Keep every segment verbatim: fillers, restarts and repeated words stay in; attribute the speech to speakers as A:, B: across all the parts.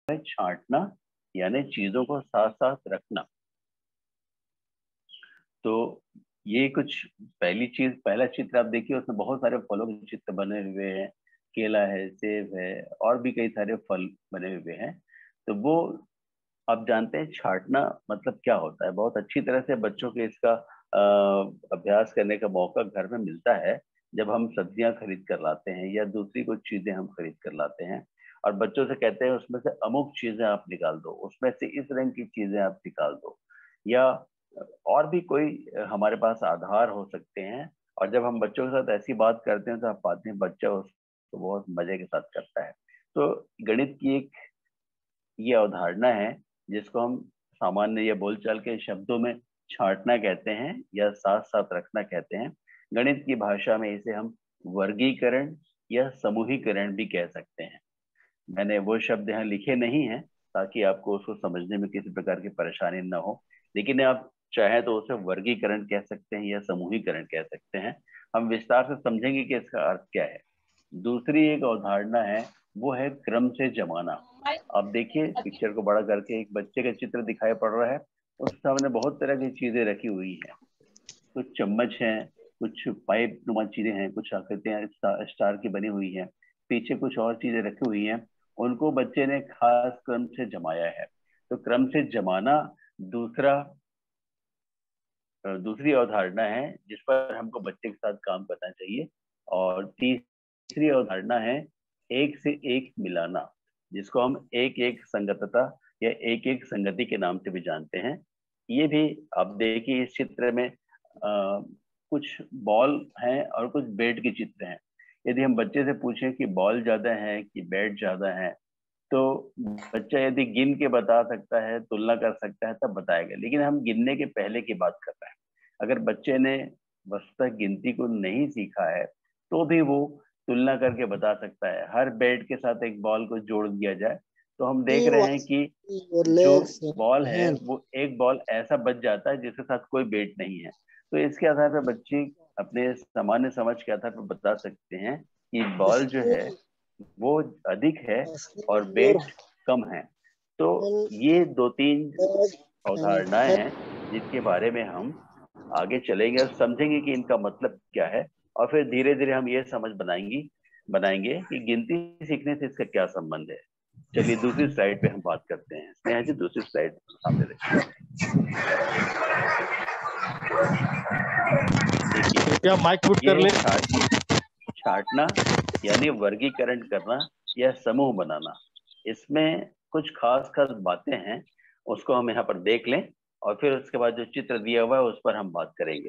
A: है छांटना, यानी चीजों को साथ साथ रखना। तो ये कुछ पहली चीज, पहला चित्र आप देखिए, उसमें बहुत सारे फलों के चित्र बने हुए हैं। केला है, सेब है, और भी कई सारे फल बने हुए हैं। तो वो आप जानते हैं छांटना मतलब क्या होता है। बहुत अच्छी तरह से बच्चों के इसका अ, अभ्यास करने का मौका घर में मिलता है जब हम सब्जियां खरीद कर लाते हैं या दूसरी कुछ चीजें हम खरीद कर लाते हैं और बच्चों से कहते हैं उसमें से अमुक चीजें आप निकाल दो, उसमें से इस रंग की चीजें आप निकाल दो, या और भी कोई हमारे पास आधार हो सकते हैं। और जब हम बच्चों के साथ ऐसी बात करते हैं तो आप पाते हैं बच्चा उसको बहुत मजे के साथ करता है। तो गणित की एक ये अवधारणा है जिसको हम सामान्य या बोलचाल के शब्दों में छांटना कहते हैं या साथ साथ रखना कहते हैं। गणित की भाषा में इसे हम वर्गीकरण या समूहीकरण भी कह सकते हैं। मैंने वो शब्द यहाँ लिखे नहीं हैं ताकि आपको उसको समझने में किसी प्रकार की परेशानी न हो, लेकिन आप चाहे तो उसे वर्गीकरण कह सकते हैं या समूहीकरण कह सकते हैं। हम विस्तार से समझेंगे कि इसका अर्थ क्या है। दूसरी एक अवधारणा है, वो है क्रम से जमाना। आप देखिए पिक्चर को बड़ा करके एक बच्चे का चित्र दिखाई पड़ रहा है, उसके सामने बहुत तरह की चीजें रखी हुई हैं। कुछ चम्मच हैं, कुछ पाइप नुमा चीजें हैं, कुछ आकृतियां स्टार, स्टार की बनी हुई हैं, पीछे कुछ और चीजें रखी हुई हैं। उनको बच्चे ने खास क्रम से जमाया है। तो क्रम से जमाना दूसरा अ, दूसरी अवधारणा है जिस पर हमको बच्चे के साथ काम करना चाहिए। और तीसरी अवधारणा है एक से एक मिलाना, जिसको हम एक एक संगतता या एक एक संगति के नाम से भी जानते हैं। ये भी आप देखिए इस चित्र में आ, कुछ बॉल हैं और कुछ बैट के चित्र हैं। यदि हम बच्चे से पूछें कि बॉल ज्यादा है कि बैट ज्यादा है, तो बच्चा यदि गिन के बता सकता है, तुलना कर सकता है, तब बताएगा। लेकिन हम गिनने के पहले की बात कर रहे हैं। अगर बच्चे ने वस्तुतः गिनती को नहीं सीखा है तो भी वो तुलना करके बता सकता है। हर बैट के साथ एक बॉल को जोड़ दिया जाए तो हम देख
B: He
A: रहे हैं
B: was
A: कि
B: your
A: जो
B: legs and
A: बॉल है
B: hands.
A: वो एक बॉल ऐसा बच जाता है जिसके साथ कोई बैट नहीं है। तो इसके आधार पर बच्चे अपने सामान्य समझ के आधार पर बता सकते हैं कि बॉल जो है
B: Still,
A: वो अधिक है और
B: still your
A: बैट कम है। तो
B: whole
A: ये दो तीन
B: leg and
A: अवधारणाएं
B: head.
A: हैं जिनके बारे में हम आगे चलेंगे और समझेंगे कि इनका मतलब क्या है। और फिर धीरे धीरे हम ये समझ बनाएंगे बनाएंगे कि गिनती सीखने से इसका क्या संबंध है। चलिए दूसरी स्लाइड पे हम बात करते हैं। स्नेहा जी दूसरी स्लाइड सामने रखिए। देखिए
C: कृपया माइक म्यूट
A: ये
C: कर
A: है
C: ले।
A: छाट छाटना यानी वर्गीकरण करना या समूह बनाना। इसमें कुछ खास खास बातें हैं, उसको हम यहाँ पर देख लें और फिर उसके बाद जो चित्र दिया हुआ है उस पर हम बात करेंगे।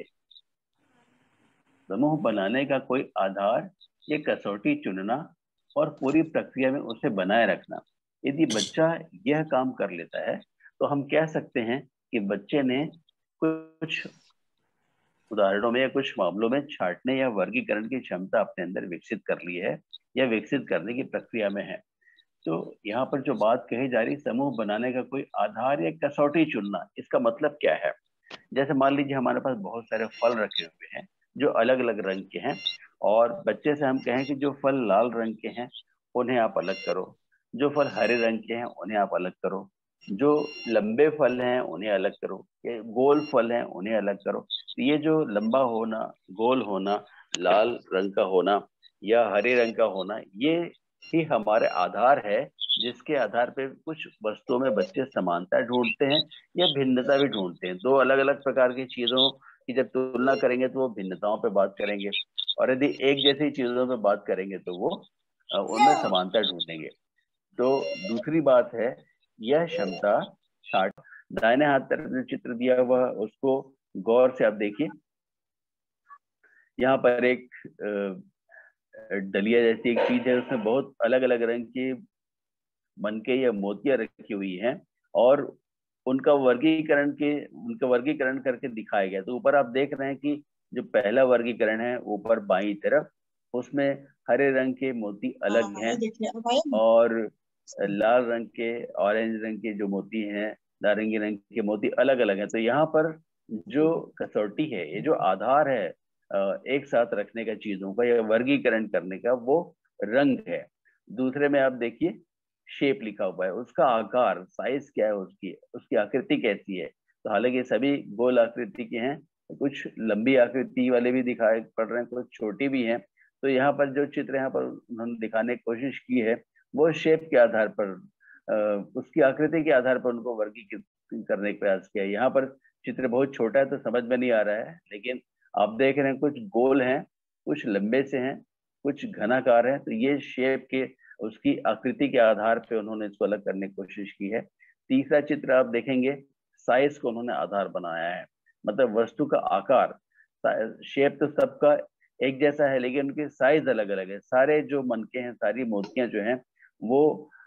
A: समूह बनाने का कोई आधार या कसौटी चुनना और पूरी प्रक्रिया में उसे बनाए रखना। यदि बच्चा यह काम कर लेता है तो हम कह सकते हैं कि बच्चे ने कुछ उदाहरणों में या कुछ मामलों में छांटने या वर्गीकरण की क्षमता अपने अंदर विकसित कर ली है या विकसित करने की प्रक्रिया में है। तो यहाँ पर जो बात कही जा रही, समूह बनाने का कोई आधार या कसौटी चुनना, इसका मतलब क्या है। जैसे मान लीजिए हमारे पास बहुत सारे फल रखे हुए हैं जो अलग अलग रंग के हैं, और बच्चे से हम कहें कि जो फल लाल रंग के हैं उन्हें आप अलग करो, जो फल हरे रंग के हैं उन्हें आप अलग करो, जो लंबे फल हैं उन्हें अलग करो, ये गोल फल हैं उन्हें अलग करो। तो ये जो लंबा होना, गोल होना, लाल रंग का होना या हरे रंग का होना, ये ही हमारे आधार है जिसके आधार पे कुछ वस्तुओं में बच्चे समानता ढूंढते हैं या भिन्नता भी ढूंढते हैं। दो अलग अलग प्रकार की चीजों की जब तुलना करेंगे तो वो भिन्नताओं पे बात करेंगे, और यदि एक जैसी चीजों पे बात करेंगे तो वो अ, उनमें समानता ढूंढेंगे। तो दूसरी बात है यह क्षमता छाट। दाहिने हाथ तरफ जो चित्र दिया हुआ है उसको गौर से आप देखिए। यहाँ पर एक अ, डलिया जैसी एक चीज है, उसमें बहुत अलग अलग रंग की मनके या मोतियां रखी हुई हैं और उनका वर्गीकरण के उनका वर्गीकरण करके दिखाया गया। तो ऊपर आप देख रहे हैं कि जो पहला वर्गीकरण है ऊपर बाईं तरफ, उसमें हरे रंग के मोती अलग हैं और लाल रंग के, ऑरेंज रंग के जो मोती हैं, नारंगी रंग के मोती अलग अलग हैं। तो यहाँ पर जो कसौटी है, ये जो आधार है अ, एक साथ रखने का चीजों का या वर्गीकरण करने का, वो रंग है। दूसरे में आप देखिए शेप लिखा हुआ है, उसका आकार, साइज क्या है, उसकी उसकी आकृति कैसी है। तो हालांकि सभी गोल आकृति के हैं, कुछ लंबी आकृति वाले भी दिखाई पड़ रहे हैं, कुछ छोटी भी हैं। तो यहाँ पर जो चित्र यहाँ पर उन्होंने दिखाने की कोशिश की है वो शेप के आधार पर, उसकी आकृति के आधार पर उनको वर्गीकृत करने का प्रयास किया है। यहाँ पर चित्र बहुत छोटा है तो समझ में नहीं आ रहा है, लेकिन आप देख रहे हैं कुछ गोल हैं, कुछ लंबे से हैं, कुछ घनाकार हैं। तो ये शेप के, उसकी आकृति के आधार पे उन्होंने इसको अलग करने की कोशिश की है। तीसरा चित्र आप देखेंगे, साइज को उन्होंने आधार बनाया है, मतलब वस्तु का आकार, शेप तो सबका एक जैसा है लेकिन उनके साइज अलग अलग है। सारे जो मनके हैं, सारी मूर्तियां जो हैं वो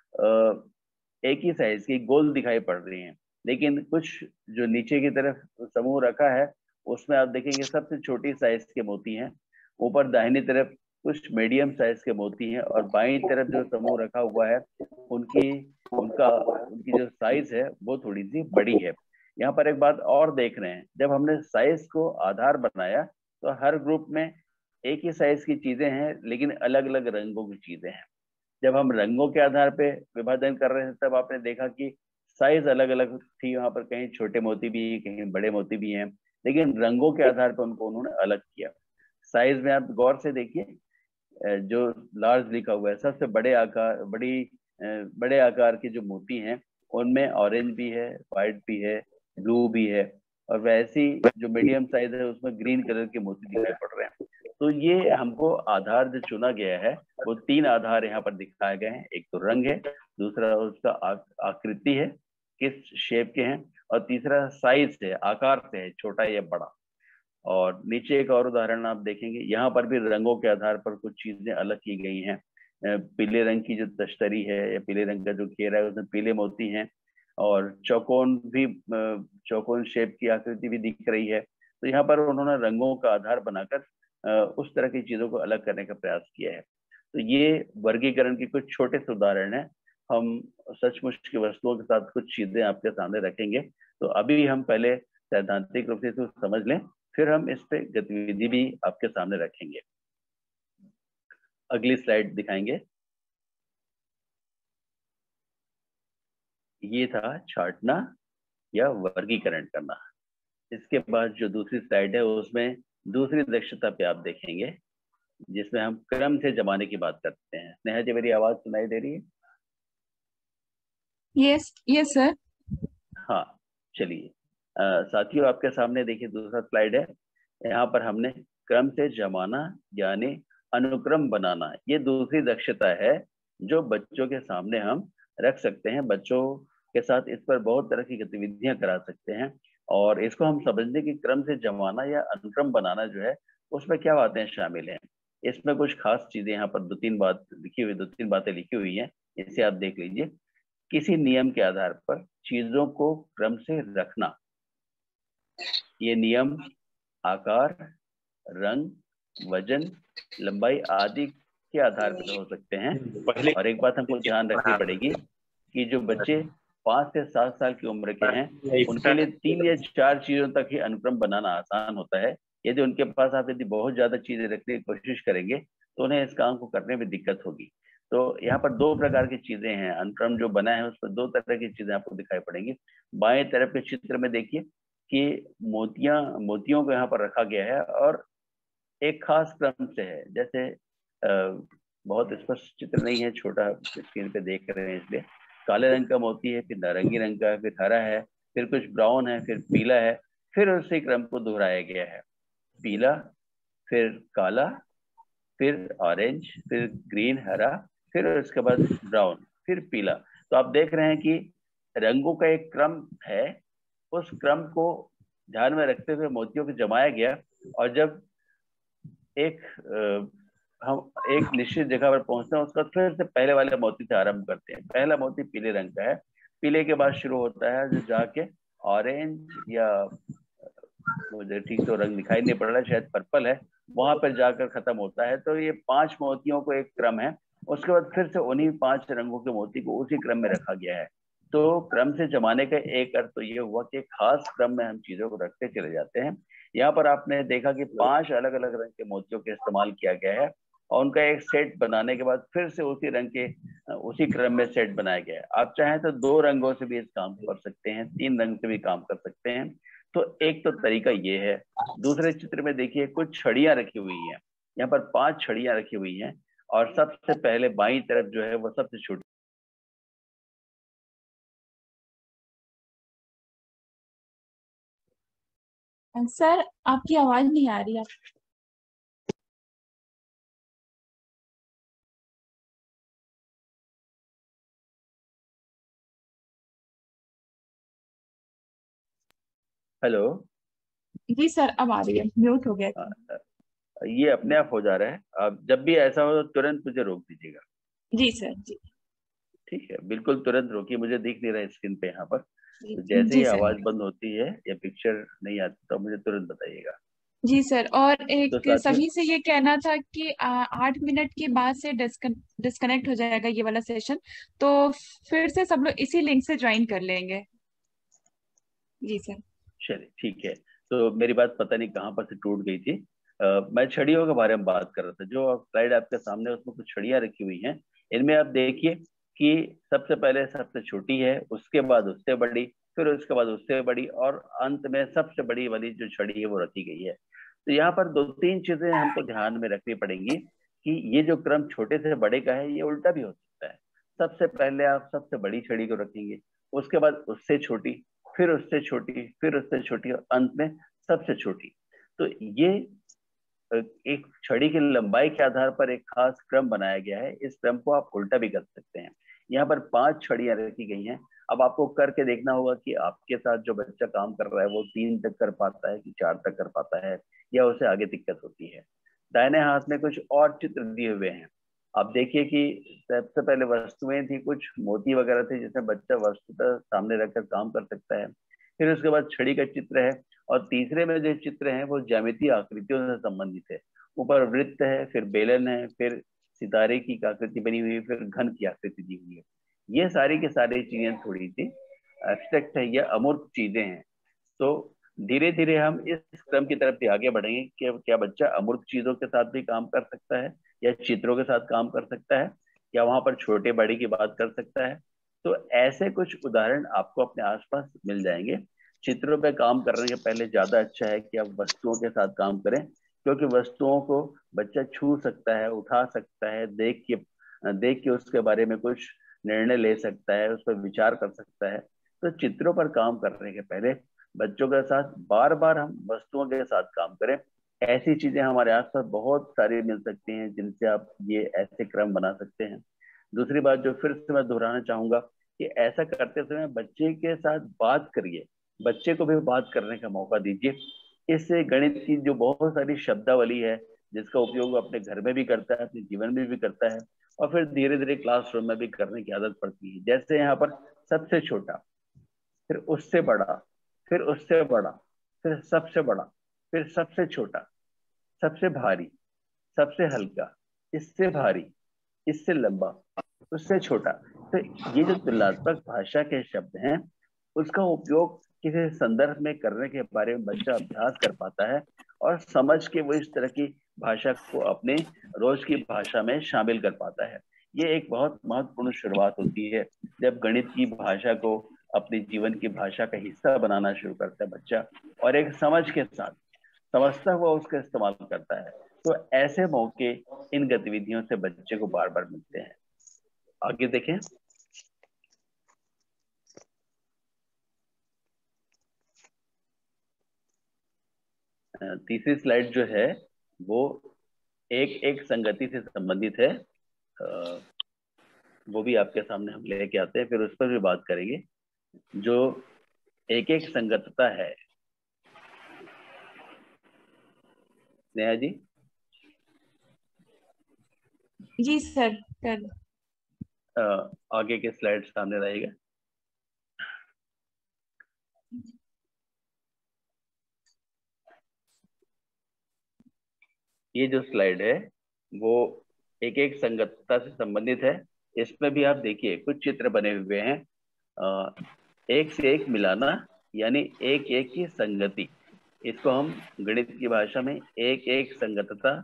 A: एक ही साइज की गोल दिखाई पड़ रही हैं, लेकिन कुछ जो नीचे की तरफ समूह रखा है उसमें आप देखेंगे सबसे छोटी साइज के मोती हैं। ऊपर दाहिनी तरफ कुछ मीडियम साइज के मोती हैं, और बाईं तरफ जो समूह रखा हुआ है उनकी उनका उनकी जो साइज है वो थोड़ी सी बड़ी है। यहाँ पर एक बात और देख रहे हैं, जब हमने साइज को आधार बनाया तो हर ग्रुप में एक ही साइज की चीजें हैं लेकिन अलग अलग रंगों की चीजें हैं। जब हम रंगों के आधार पे विभाजन कर रहे थे तब आपने देखा कि साइज अलग अलग थी, वहां पर कहीं छोटे मोती भी, कहीं बड़े मोती भी हैं, लेकिन रंगों के आधार पर उनको उन्होंने अलग किया। साइज में आप गौर से देखिए, जो लार्ज लिखा हुआ है, सबसे बड़े आकार, बड़ी बड़े आकार के जो मोती हैं उनमें ऑरेंज भी है, व्हाइट भी है, ब्लू भी है, और वैसी जो मीडियम साइज है उसमें ग्रीन कलर के मोती दिखाई पड़ रहे हैं। तो ये हमको आधार जो चुना गया है वो तीन आधार यहाँ पर दिखाए गए हैं। एक तो रंग है, दूसरा उसका आकृति है, किस शेप के हैं, और तीसरा साइज है, आकार से है, छोटा या बड़ा। और नीचे एक और उदाहरण आप देखेंगे, यहाँ पर भी रंगों के आधार पर कुछ चीजें अलग की गई हैं। पीले रंग की जो तश्तरी है या पीले रंग का जो घेरा है उसमें पीले मोती हैं, और चौकोन भी, चौकोन शेप की आकृति भी दिख रही है। तो यहाँ पर उन्होंने रंगों का आधार बनाकर उस तरह की चीजों को अलग करने का प्रयास किया है। तो ये वर्गीकरण के कुछ छोटे से उदाहरण है। हम सचमुच की वस्तुओं के साथ कुछ चीजें आपके सामने रखेंगे। तो अभी हम पहले सैद्धांतिक रूप से इसको समझ लें, फिर हम इस पे गतिविधि भी आपके सामने रखेंगे। अगली स्लाइड दिखाएंगे। ये था छांटना या वर्गीकरण करना। इसके बाद जो दूसरी स्लाइड है उसमें दूसरी दक्षता पे आप देखेंगे जिसमें हम क्रम से जमाने की बात करते हैं। नेहा जी, मेरी आवाज सुनाई दे रही है?
B: Yes yes sir.
A: हाँ, चलिए साथियों, आपके सामने देखिए दूसरा स्लाइड है। यहाँ पर हमने क्रम से जमाना यानी अनुक्रम बनाना, ये दूसरी दक्षता है जो बच्चों के सामने हम रख सकते हैं। बच्चों के साथ इस पर बहुत तरह की गतिविधियां करा सकते हैं, और इसको हम समझने की क्रम से जमाना या अनुक्रम बनाना जो है उसमें क्या बातें शामिल हैं। इसमें कुछ खास चीजें यहाँ पर दो तीन बात लिखी हुई दो तीन बातें लिखी हुई हैं, इसे आप देख लीजिए। किसी नियम के आधार पर चीजों को क्रम से रखना, ये नियम आकार, रंग, वजन, लंबाई आदि के आधार पर हो सकते हैं।
C: पहले
A: और एक बात हमको ध्यान रखनी पड़ेगी कि जो बच्चे पाँच से सात साल की उम्र के हैं उनके लिए तीन या चार चीजों तक ही अनुक्रम बनाना आसान होता है। यदि उनके पास आप यदि बहुत ज्यादा चीजें रखने की कोशिश करेंगे तो उन्हें इस काम को करने में दिक्कत होगी। तो यहाँ पर दो प्रकार की चीजें हैं, अनुक्रम जो बना है उस पर दो तरह की चीजें आपको दिखाई पड़ेंगी। बाएं तरफ के चित्र में देखिए कि मोतियां मोतियों को यहाँ पर रखा गया है और एक खास क्रम से है। जैसे आ, बहुत स्पष्ट चित्र नहीं है, छोटा स्क्रीन पे देख रहे हैं इसलिए। काले रंग का मोती है, फिर नारंगी रंग का, फिर हरा है, फिर कुछ ब्राउन है, फिर पीला है, फिर उसी क्रम को दोहराया गया है। पीला, फिर काला, फिर ऑरेंज, फिर ग्रीन, हरा, फिर उसके बाद ब्राउन, फिर पीला। तो आप देख रहे हैं कि रंगों का एक क्रम है, उस क्रम को ध्यान में रखते हुए मोतियों को जमाया गया। और जब एक आ, हम एक निश्चित जगह पर पहुंचते हैं उसका फिर से पहले वाले मोती से आरंभ करते हैं। पहला मोती पीले रंग का है, पीले के बाद शुरू होता है जो जाके ऑरेंज, या मुझे ठीक तो रंग दिखाई नहीं पड़ रहा है, शायद पर्पल है, वहां पर जाकर खत्म होता है। तो ये पांच मोतियों को एक क्रम है, उसके बाद फिर से उन्हीं पांच रंगों के मोती को उसी क्रम में रखा गया है। तो क्रम से जमाने का एक अर्थ तो ये हुआ कि खास क्रम में हम चीजों को रखते चले जाते हैं। यहाँ पर आपने देखा कि पांच अलग अलग रंग के मोतियों का इस्तेमाल किया गया है, और उनका एक सेट बनाने के बाद फिर से उसी रंग के उसी क्रम में सेट बनाया गया है। आप चाहें तो दो रंगों से भी इस काम कर सकते हैं, तीन रंग से भी काम कर सकते हैं। तो एक तो तरीका ये है। दूसरे चित्र में देखिए कुछ छड़ियां रखी हुई हैं, यहाँ पर पांच छड़ियां रखी हुई हैं, और सबसे पहले बाईं तरफ जो है वो सबसे छोटी।
B: सर आपकी आवाज नहीं आ रही है।
A: हेलो।
B: जी सर अब आ रही है, म्यूट हो गया था।
A: ये अपने आप हो जा रहा है, आप जब भी ऐसा हो तो तुरंत मुझे रोक दीजिएगा।
B: जी सर जी।
A: ठीक है, बिल्कुल तुरंत रोकिए, मुझे दिख नहीं रहा है स्क्रीन पे यहाँ पर।
B: जी,
A: तो जैसे ही
B: जी सर।
A: आवाज बंद होती है या पिक्चर नहीं आती तो मुझे तुरंत बताइएगा।
B: जी सर, और
A: तो
B: एक
A: साथियों,
B: सभी से ये कहना था कि आ, आठ मिनट के बाद से डिस्कन डिस्कनेक्ट हो जाएगा ये वाला सेशन, तो फिर से सब लोग इसी लिंक से ज्वाइन कर लेंगे। जी सर।
A: चलिए ठीक है। तो मेरी बात पता नहीं कहाँ पर से टूट गई थी। अ, मैं छड़ियों के बारे में बात कर रहा था। जो स्लाइड आपके सामने है, उसमें कुछ छड़ियां रखी हुई हैं। इनमें आप देखिए कि सबसे पहले सबसे छोटी है, उसके बाद उससे बड़ी, फिर उसके बाद उससे बड़ी, और अंत में सबसे बड़ी वाली जो छड़ी है वो रखी गई है। तो यहाँ पर दो तीन चीजें हमको ध्यान में रखनी पड़ेंगी कि ये जो क्रम छोटे से बड़े का है ये उल्टा भी हो सकता है। सबसे पहले आप सबसे बड़ी छड़ी को रखेंगे, उसके बाद उससे छोटी, फिर उससे छोटी, फिर उससे छोटी, और अंत में सबसे छोटी। तो ये एक छड़ी की लंबाई के आधार पर एक खास क्रम बनाया गया है। इस क्रम को आप उल्टा भी कर सकते हैं। यहाँ पर पांच छड़ियां रखी गई हैं। अब आपको करके देखना होगा कि आपके साथ जो बच्चा काम कर रहा है वो तीन तक कर पाता है कि चार तक कर पाता है, या उसे आगे दिक्कत होती है। दाहिने हाथ में कुछ और चित्र दिए हुए हैं। आप देखिए कि सबसे पहले वस्तुएं थी, कुछ मोती वगैरह थे जिसमें बच्चा वस्तुतः सामने रखकर काम कर सकता है। फिर उसके बाद छड़ी का चित्र है, और तीसरे में जो चित्र हैं वो ज्यामितीय आकृतियों से संबंधित है। ऊपर वृत्त है, फिर बेलन है, फिर सितारे की आकृति बनी हुई है, फिर घन की आकृति दी हुई है। ये सारी की सारी चीजें थोड़ी सी एब्स्ट्रैक्ट है, ये अमूर्त चीजें हैं। तो धीरे धीरे हम इस क्रम की तरफ भी आगे बढ़ेंगे कि क्या बच्चा अमूर्त चीजों के साथ भी काम कर सकता है, या चित्रों के साथ काम कर सकता है, या वहां पर छोटे बड़े की बात कर सकता है। तो ऐसे कुछ उदाहरण आपको अपने आसपास मिल जाएंगे। चित्रों पे काम करने के पहले ज्यादा अच्छा है कि आप वस्तुओं के साथ काम करें, क्योंकि वस्तुओं को बच्चा छू सकता है, उठा सकता है, देख के देख के उसके बारे में कुछ निर्णय ले सकता है, उस पर विचार कर सकता है। तो चित्रों पर काम करने के पहले बच्चों के साथ बार बार हम वस्तुओं के साथ काम करें। ऐसी चीजें हमारे आसपास बहुत सारी मिल सकती हैं जिनसे आप ये ऐसे क्रम बना सकते हैं। दूसरी बात जो फिर से मैं दोहराना चाहूंगा कि ऐसा करते समय बच्चे के साथ बात करिए, बच्चे को भी बात करने का मौका दीजिए। इससे गणित की जो बहुत सारी शब्दावली है जिसका उपयोग वो अपने घर में भी करता है, अपने जीवन में भी करता है, और फिर धीरे धीरे क्लासरूम में भी करने की आदत पड़ती है। जैसे यहाँ पर सबसे छोटा, फिर उससे बड़ा, फिर उससे बड़ा, फिर सबसे बड़ा, फिर सबसे छोटा, सबसे भारी, सबसे हल्का, इससे भारी, इससे लंबा, उससे छोटा। तो ये जो तुलनात्मक भाषा के शब्द हैं उसका उपयोग किसी संदर्भ में करने के बारे में बच्चा अभ्यास कर पाता है, और समझ के वो इस तरह की भाषा को अपने रोज की भाषा में शामिल कर पाता है। ये एक बहुत महत्वपूर्ण शुरुआत होती है जब गणित की भाषा को अपने जीवन की भाषा का हिस्सा बनाना शुरू करता है बच्चा, और एक समझ के साथ समझता हुआ उसका इस्तेमाल करता है। तो ऐसे मौके इन गतिविधियों से बच्चे को बार बार मिलते हैं। आगे देखें। तीसरी स्लाइड जो है वो एक एक संगति से संबंधित है। वो भी आपके सामने हम लेके आते हैं, फिर उस पर भी बात करेंगे। जो एक एक संगतता है, नेहा जी।
B: जी सर कर।
A: आगे के स्लाइड सामने रहेगा। ये जो स्लाइड है वो एक एक संगतता से संबंधित है। इसमें भी आप देखिए कुछ चित्र बने हुए हैं। अ, एक से एक मिलाना, यानी एक एक की संगति, इसको हम गणित की भाषा में एक एक संगतता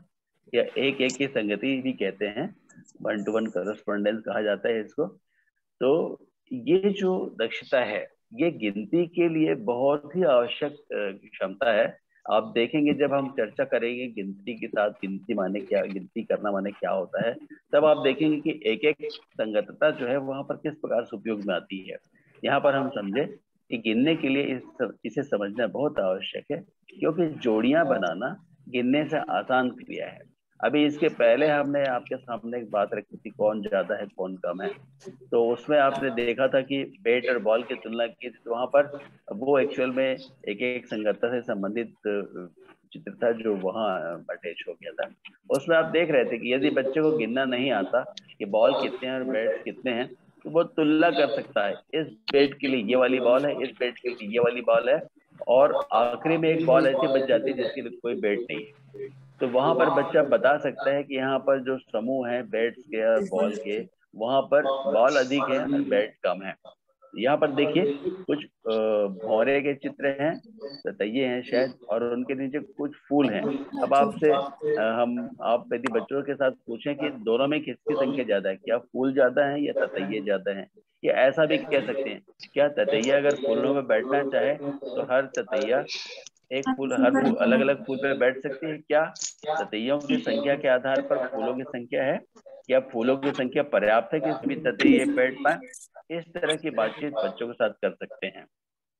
A: या एक एक की संगति भी कहते हैं, वन टू वन करस्पॉन्डेंस कहा जाता है इसको। तो ये जो दक्षता है, ये गिनती के लिए बहुत ही आवश्यक अ, क्षमता है। आप देखेंगे जब हम चर्चा करेंगे गिनती के साथ, गिनती माने क्या, गिनती करना माने क्या होता है, तब आप देखेंगे कि एक एक संगतता जो है वहां पर किस प्रकार से उपयोग में आती है। यहाँ पर हम समझे कि गिनने के लिए इस इसे समझना बहुत आवश्यक है, क्योंकि जोड़ियां बनाना गिनने से आसान क्रिया है। अभी इसके पहले हमने आपके सामने एक बात रखी थी, कौन ज्यादा है कौन कम है। तो उसमें आपने देखा था कि बैट और बॉल की तुलना की थी, तो वहां पर वो एक्चुअल में एक एक संगतता से संबंधित अ, चित्र था जो वहां अटैच हो गया था। उसमें आप देख रहे थे कि यदि बच्चे को गिनना नहीं आता कि बॉल कितने हैं और बैट्स कितने हैं, तो वो तुलना कर सकता है, इस बैट के लिए ये वाली बॉल है, इस बैट के लिए ये वाली बॉल है, और आखिरी में एक बॉल ऐसी बच जाती है जिसके लिए कोई बैट नहीं है। तो वहां पर बच्चा बता सकता है कि यहाँ पर जो समूह है बैट्स के और बॉल के, वहां पर बॉल अधिक है और बैट कम है। यहाँ पर देखिए कुछ अ, भौरे के चित्र हैं, ततैये हैं शायद, और उनके नीचे कुछ फूल हैं। अब आपसे अ, हम आप यदि बच्चों के साथ पूछें कि दोनों में किसकी संख्या ज्यादा है, क्या फूल ज्यादा है या ततैये ज्यादा हैं, या ऐसा भी कह सकते हैं, क्या ततैया अगर फूलों में बैठना चाहे तो हर ततैया एक फूल, हर फूल अलग अलग फूल पे बैठ सकती है क्या? ततैयों की संख्या के आधार पर फूलों की संख्या है, क्या फूलों की संख्या पर्याप्त है कि सभी ततैये बैठ पाए? इस तरह की बातचीत बच्चों के साथ कर सकते हैं।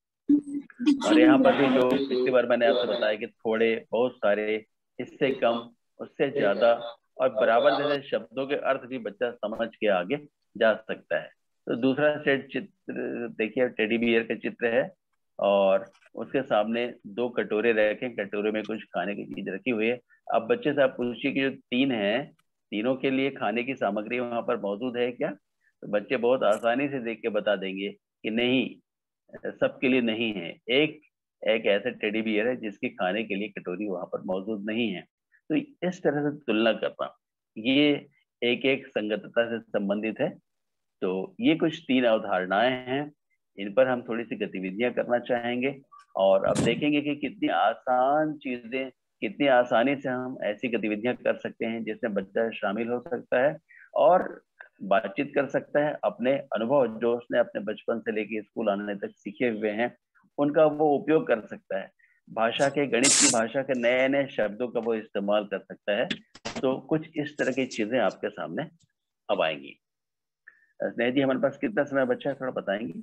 A: और यहाँ पर भी जो पिछली बार मैंने आपसे बताया कि थोड़े, बहुत सारे, इससे कम, उससे ज्यादा और बराबर जैसे शब्दों के अर्थ भी बच्चा समझ के आगे जा सकता है। तो दूसरा सेट चित्र देखिए, टेडी बियर का चित्र है, और उसके सामने दो कटोरे रखे, कटोरे में कुछ खाने की चीज रखी हुई है। अब बच्चे से आप पूछिए कि जो तीन है, तीनों के लिए खाने की सामग्री वहां पर मौजूद है क्या? तो बच्चे बहुत आसानी से देख के बता देंगे कि नहीं, सबके लिए नहीं है। एक एक ऐसा टेडी बियर है जिसकी खाने के लिए कटोरी वहां पर मौजूद नहीं है। तो इस तरह से तुलना करना, ये एक एक संगतता से संबंधित है। तो ये कुछ तीन अवधारणाएं हैं, इन पर हम थोड़ी सी गतिविधियां करना चाहेंगे, और अब देखेंगे कि कितनी आसान चीजें, कितनी आसानी से हम ऐसी गतिविधियां कर सकते हैं जिसमें बच्चा शामिल हो सकता है और बातचीत कर सकता है, अपने अनुभव जो उसने अपने बचपन से लेके स्कूल आने तक सीखे हुए हैं उनका वो उपयोग कर सकता है। भाषा के, गणित की भाषा के नए नए शब्दों का वो इस्तेमाल कर सकता है। तो कुछ इस तरह की चीजें आपके सामने अब आएंगी। स्नेह जी, हमारे पास कितना समय बचा है, थोड़ा बताएंगे?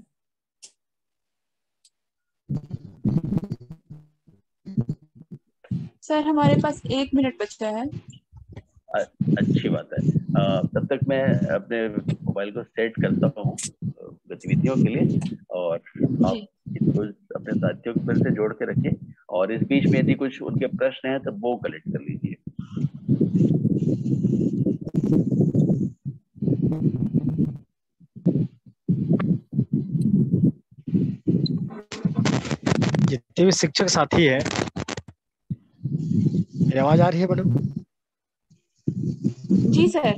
B: सर हमारे पास एक मिनट बचा है।
A: अ- अच्छी बात है। अ, तब तक मैं अपने मोबाइल को सेट करता हूँ अ, गतिविधियों के लिए, और आप
B: जी।
A: इनको अपने साथियों को फिर से जोड़ के रखें, और इस बीच में यदि कुछ उनके प्रश्न हैं तो वो कलेक्ट कर लीजिए।
C: जितने भी शिक्षक साथी हैं, मेरी आवाज आ रही है मैडम?
B: जी सर।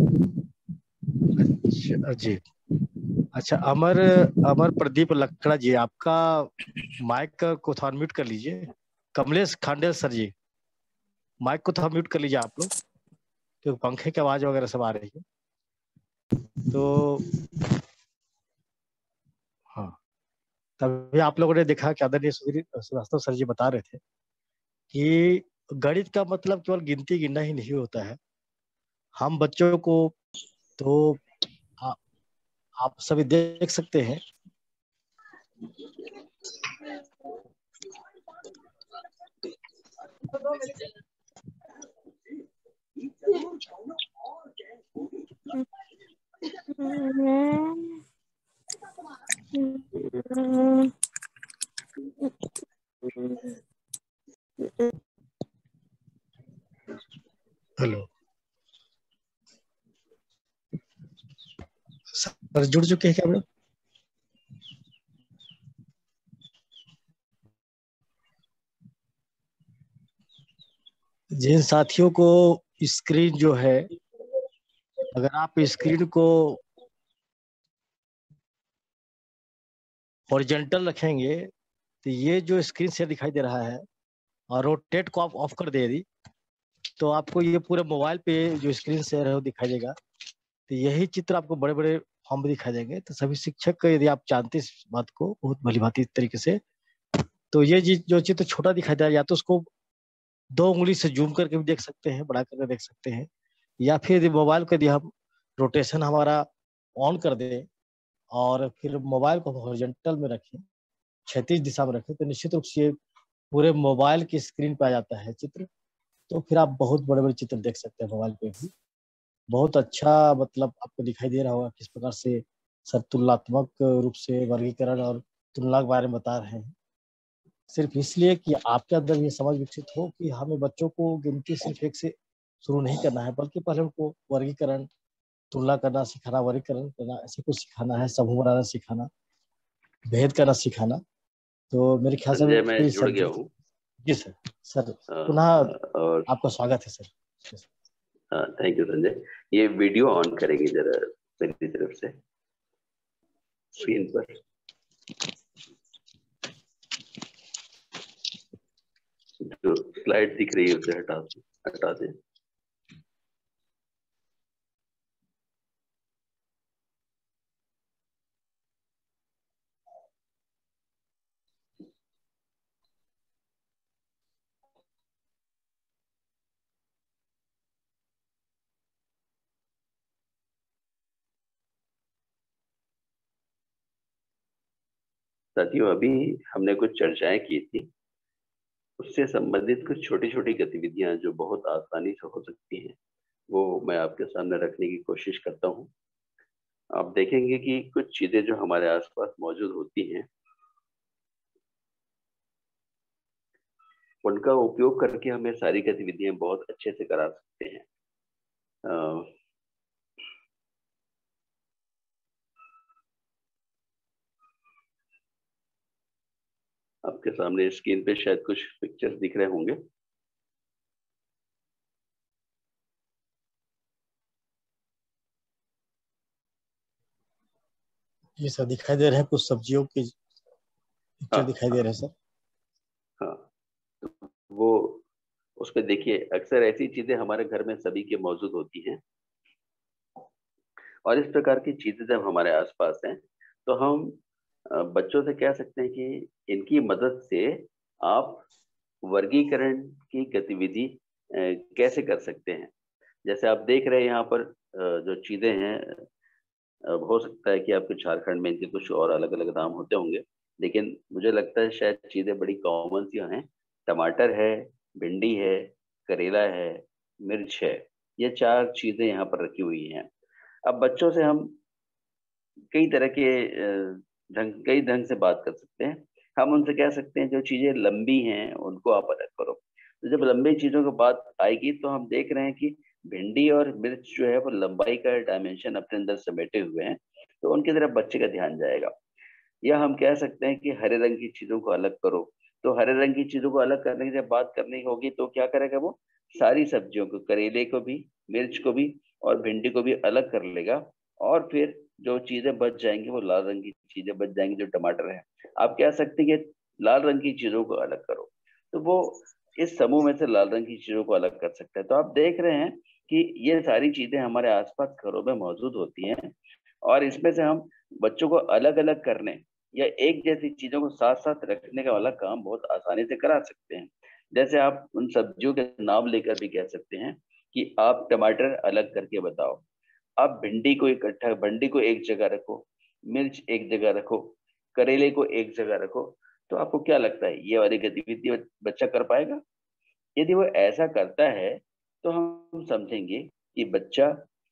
C: अच्छा जी। अच्छा, अमर अमर प्रदीप लकड़ा जी, आपका माइक को थोड़ा म्यूट कर लीजिए। कमलेश खांडेल सर जी, माइक को थोड़ा म्यूट कर लीजिए आप लोग, क्योंकि पंखे की आवाज वगैरह सब आ रही है। तो हाँ, तभी आप लोगों ने देखा कि आदरणीय श्रीवास्तव सर जी बता रहे थे कि गणित का मतलब केवल गिनती गिनना ही नहीं होता है। हम बच्चों को तो आ, आप सभी देख सकते हैं हेलो सर, जुड़ चुके हैं क्या मैडम? जिन साथियों को स्क्रीन जो है, अगर आप स्क्रीन को हॉरिजॉन्टल रखेंगे तो ये जो स्क्रीन से दिखाई दे रहा है, और रोटेट को आप ऑफ कर दे दी तो आपको ये पूरे मोबाइल पे जो स्क्रीन शेयर है वो दिखाई देगा। तो यही चित्र आपको बड़े बड़े फॉर्म में दिखाई देंगे। तो सभी शिक्षक यदि आप जानते इस बात को बहुत भली भांति तरीके से, तो ये जो चित्र छोटा दिखाई दे रहा है, या तो उसको दो उंगली से जूम करके भी देख सकते हैं, बड़ा करके देख सकते हैं, या फिर यदि मोबाइल को यदि हम रोटेशन हमारा ऑन कर दें और फिर मोबाइल को हॉरिजॉन्टल में रखें, क्षैतिज दिशा में रखें, तो निश्चित रूप से पूरे मोबाइल की स्क्रीन पे आ जाता है चित्र। तो फिर आप बहुत बड़े बड़े चित्र देख सकते हैं मोबाइल पे भी। बहुत अच्छा मतलब आपको दिखाई दे रहा होगा किस प्रकार से सर तुलनात्मक रूप से वर्गीकरण और तुलना के बारे में बता रहे हैं, सिर्फ इसलिए कि आपके अंदर ये समझ विकसित हो कि हमें बच्चों को गिनती सिर्फ एक से शुरू नहीं करना है, बल्कि पहले उनको वर्गीकरण, तुलना करना सिखाना, वर्गीकरण करना, ऐसे कुछ सिखाना है, समूह बनाना सिखाना, भेद करना सिखाना। तो मेरे ख्याल से
A: मैं जुड़ गया हूँ।
C: जी सर। सर पुनः और आपका स्वागत है सर।
A: Thank you Sanjay. ये वीडियो ऑन करेंगे जरा मेरी तरफ से स्क्रीन पर। जो स्लाइड दिख रही है उसे हटा हटा दें। साथियों, अभी हमने कुछ चर्चाएं की थी, उससे संबंधित कुछ छोटी छोटी गतिविधियां जो बहुत आसानी से हो सकती हैं, वो मैं आपके सामने रखने की कोशिश करता हूं। आप देखेंगे कि कुछ चीजें जो हमारे आसपास मौजूद होती हैं, उनका उपयोग करके हमें सारी गतिविधियां बहुत अच्छे से करा सकते हैं। आ, आपके सामने स्क्रीन पे शायद कुछ पिक्चर्स दिख रहे होंगे।
C: जी सर, दिखाई दे रहे हैं कुछ सब्जियों के पिक्चर
A: हाँ,
C: दिखाई दे रहे हैं सर।
A: हाँ, तो वो उस पर देखिए, अक्सर ऐसी चीजें हमारे घर में सभी के मौजूद होती हैं, और इस प्रकार की चीजें जब हमारे आसपास हैं तो हम बच्चों से कह सकते हैं कि इनकी मदद से आप वर्गीकरण की गतिविधि कैसे कर सकते हैं। जैसे आप देख रहे हैं यहाँ पर जो चीजें हैं, हो सकता है कि आपके झारखंड में इनके कुछ और अलग अलग नाम होते होंगे, लेकिन मुझे लगता है शायद चीजें बड़ी कॉमन सी हैं। टमाटर है, भिंडी है, करेला है, मिर्च है, ये चार चीजें यहाँ पर रखी हुई हैं। अब बच्चों से हम कई तरह के ढंग कई ढंग से बात कर सकते हैं। हम उनसे कह सकते हैं जो चीजें लंबी हैं उनको आप अलग करो। तो जब लंबी चीजों की बात आएगी तो हम देख रहे हैं कि भिंडी और मिर्च जो है वो लंबाई का डायमेंशन अपने अंदर समेटे हुए हैं, तो उनकी तरफ बच्चे का ध्यान जाएगा। या हम कह सकते हैं कि हरे रंग की चीजों को अलग करो। तो हरे रंग की चीजों को अलग करने की जब बात करनी होगी तो क्या करेगा वो, सारी सब्जियों को, करेले को भी, मिर्च को भी और भिंडी को भी अलग कर लेगा, और फिर जो चीजें बच जाएंगी वो लाल रंग की चीजें बच जाएंगी, जो टमाटर है। आप कह सकते हैं कि लाल रंग की चीजों को अलग करो, तो वो इस समूह में से लाल रंग की चीजों को अलग कर सकता है। तो आप देख रहे हैं कि ये सारी चीजें हमारे आसपास घरों में मौजूद होती हैं, और इसमें से हम बच्चों को अलग अलग करने या एक जैसी चीजों को साथ साथ रखने का वाला काम बहुत आसानी से करा सकते हैं। जैसे आप उन सब्जियों के नाम लेकर भी कह सकते हैं कि आप टमाटर अलग करके बताओ, आप भिंडी को इकट्ठा, भिंडी को एक जगह रखो, मिर्च एक जगह रखो, करेले को एक जगह रखो। तो आपको क्या लगता है ये वाली गतिविधि बच्चा कर पाएगा? यदि वो ऐसा करता है तो हम समझेंगे कि बच्चा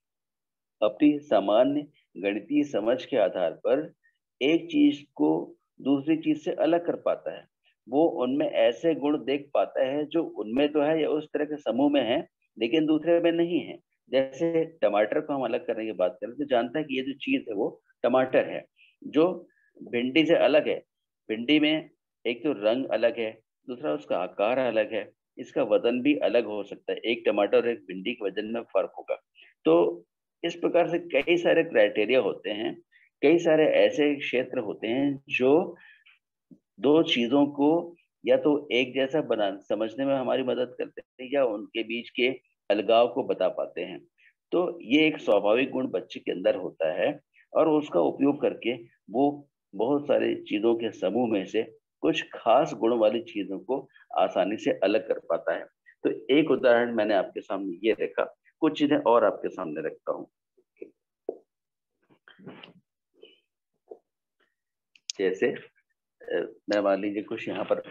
A: अपनी सामान्य गणितीय समझ के आधार पर एक चीज को दूसरी चीज से अलग कर पाता है। वो उनमें ऐसे गुण देख पाता है जो उनमें तो है या उस तरह के समूह में है लेकिन दूसरे में नहीं है। जैसे टमाटर को हम अलग करने की बात करें तो जानता है कि ये जो चीज है वो टमाटर है, जो भिंडी से अलग है। भिंडी में एक तो रंग अलग है, दूसरा उसका आकार अलग है, इसका वजन भी अलग हो सकता है। एक टमाटर और एक भिंडी के वजन में फर्क होगा। तो इस प्रकार से कई सारे क्राइटेरिया होते हैं, कई सारे ऐसे क्षेत्र होते हैं जो दो चीजों को या तो एक जैसा बना समझने में हमारी मदद करते हैं या उनके बीच के अलगाव को बता पाते हैं। तो ये एक स्वाभाविक गुण बच्चे के अंदर होता है और उसका उपयोग करके वो बहुत सारे चीजों के समूह में से कुछ खास गुण वाली चीजों को आसानी से अलग कर पाता है। तो एक उदाहरण मैंने आपके सामने ये रखा, कुछ चीजें और आपके सामने रखता हूँ। जैसे मैं मान लीजिए कुछ यहाँ पर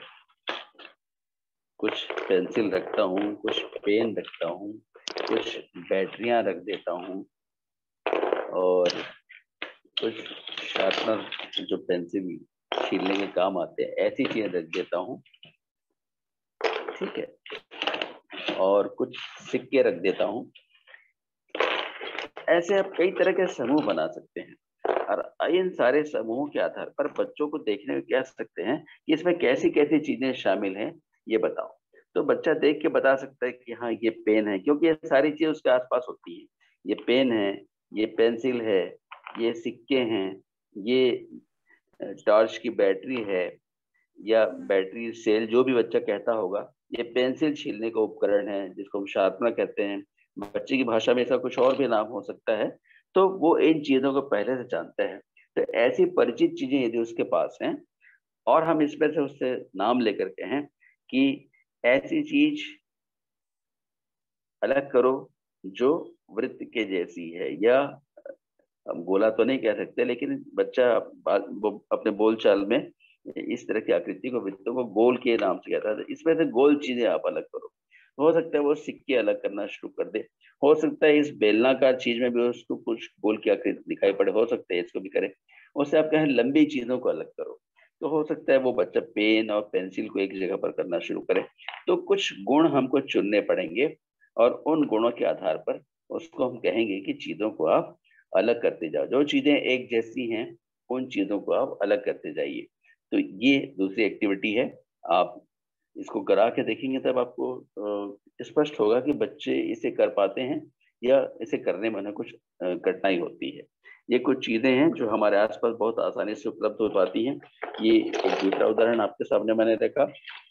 A: कुछ पेंसिल रखता हूँ, कुछ पेन रखता हूँ, कुछ बैटरियां रख देता हूँ और कुछ शार्पनर जो पेंसिल छीलने के काम आते हैं ऐसी चीजें रख देता हूँ, ठीक है, और कुछ सिक्के रख देता हूँ। ऐसे आप कई तरह के समूह बना सकते हैं और इन सारे समूहों के आधार पर बच्चों को देखने में कह सकते हैं कि इसमें कैसी कैसी चीजें शामिल हैं, ये बताओ। तो बच्चा देख के बता सकता है कि हाँ ये पेन है, क्योंकि ये सारी चीजें उसके आसपास होती हैं। ये पेन है, ये पेंसिल है, ये सिक्के हैं, ये टॉर्च की बैटरी है या बैटरी सेल, जो भी बच्चा कहता होगा। ये पेंसिल छीलने का उपकरण है जिसको हम शार्पनर कहते हैं, बच्चे की भाषा में इसका कुछ और भी नाम हो सकता है। तो वो इन चीजों को पहले से जानता है। तो ऐसी परिचित चीजें यदि उसके पास हैं और हम इसमें से उससे नाम लेकर कहें कि ऐसी चीज अलग करो जो वृत्त के जैसी है, या हम गोला तो नहीं कह सकते लेकिन बच्चा अपने बोलचाल में इस तरह की आकृति को, वृत्तों को गोल के नाम से कहता है, इसमें से गोल चीजें आप अलग करो। हो सकता है वो सिक्के अलग करना शुरू कर दे, हो सकता है इस बेलनाकार चीज में भी उसको कुछ गोल की आकृति दिखाई पड़े, हो सकता है इसको भी करे। उससे आप कहें लंबी चीजों को अलग करो, तो हो सकता है वो बच्चा पेन और पेंसिल को एक जगह पर करना शुरू करे। तो कुछ गुण हमको चुनने पड़ेंगे और उन गुणों के आधार पर उसको हम कहेंगे कि चीजों को आप अलग करते जाओ। जो चीजें एक जैसी हैं उन चीजों को आप अलग करते जाइए। तो ये दूसरी एक्टिविटी है, आप इसको करा के देखेंगे तब आपको स्पष्ट होगा कि बच्चे इसे कर पाते हैं या इसे करने में उन्हें कुछ कठिनाई होती है। ये कुछ चीजें हैं जो हमारे आसपास बहुत आसानी से उपलब्ध हो पाती हैं। ये एक दूसरा उदाहरण आपके सामने मैंने रखा।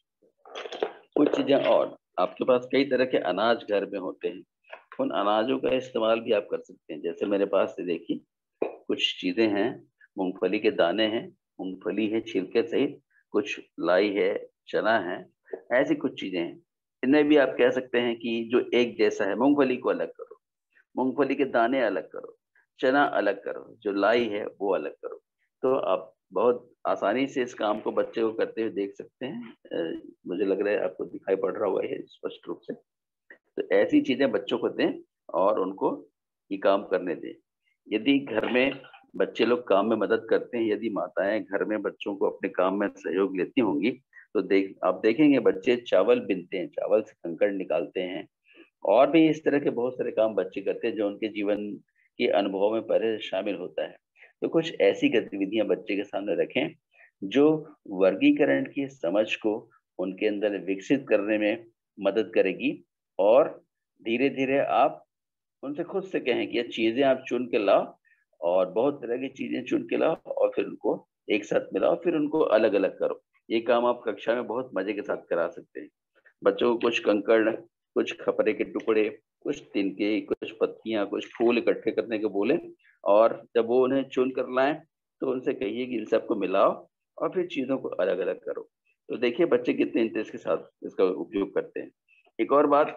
A: कुछ चीजें और, आपके पास कई तरह के अनाज घर में होते हैं, उन अनाजों का इस्तेमाल भी आप कर सकते हैं। जैसे मेरे पास से देखिए कुछ चीजें हैं, मूंगफली के दाने हैं, मूंगफली है छिलके सहित, कुछ लाई है, चना है, ऐसी कुछ चीजें हैं। इन्हें भी आप कह सकते हैं कि जो एक जैसा है, मूंगफली को अलग करो, मूंगफली के दाने अलग करो, चना अलग करो, जो लाई है वो अलग करो। तो आप बहुत आसानी से इस काम को बच्चे को करते हुए देख सकते हैं। मुझे लग रहा है आपको दिखाई पड़ रहा हुआ है स्पष्ट रूप से। तो ऐसी चीजें बच्चों को दें और उनको ये काम करने दें। यदि घर में बच्चे लोग काम में मदद करते हैं, यदि माताएं घर में बच्चों को अपने काम में सहयोग लेती होंगी, तो देख आप देखेंगे बच्चे चावल बीनते हैं, चावल से कंकड़ निकालते हैं, और भी इस तरह के बहुत सारे काम बच्चे करते हैं जो उनके जीवन के अनुभव में पहले शामिल होता है। तो कुछ ऐसी गतिविधियां बच्चे के सामने रखें जो वर्गीकरण की समझ को उनके अंदर विकसित करने में मदद करेगी, और धीरे धीरे आप उनसे खुद से कहें कि ये चीजें आप चुन के लाओ, और बहुत तरह की चीजें चुन के लाओ और फिर उनको एक साथ मिलाओ, फिर उनको अलग अलग करो। ये काम आप कक्षा में बहुत मजे के साथ करा सकते हैं। बच्चों को कुछ कंकड़, कुछ खपरे के टुकड़े, कुछ तिनके, कुछ पत्तियां, कुछ फूल इकट्ठे करने के बोले, और जब वो उन्हें चुन कर लाएं तो उनसे कहिए कि इन सबको मिलाओ और फिर चीजों को अलग अलग करो। तो देखिए बच्चे कितने इंटरेस्ट के साथ इसका उपयोग करते हैं। एक और बात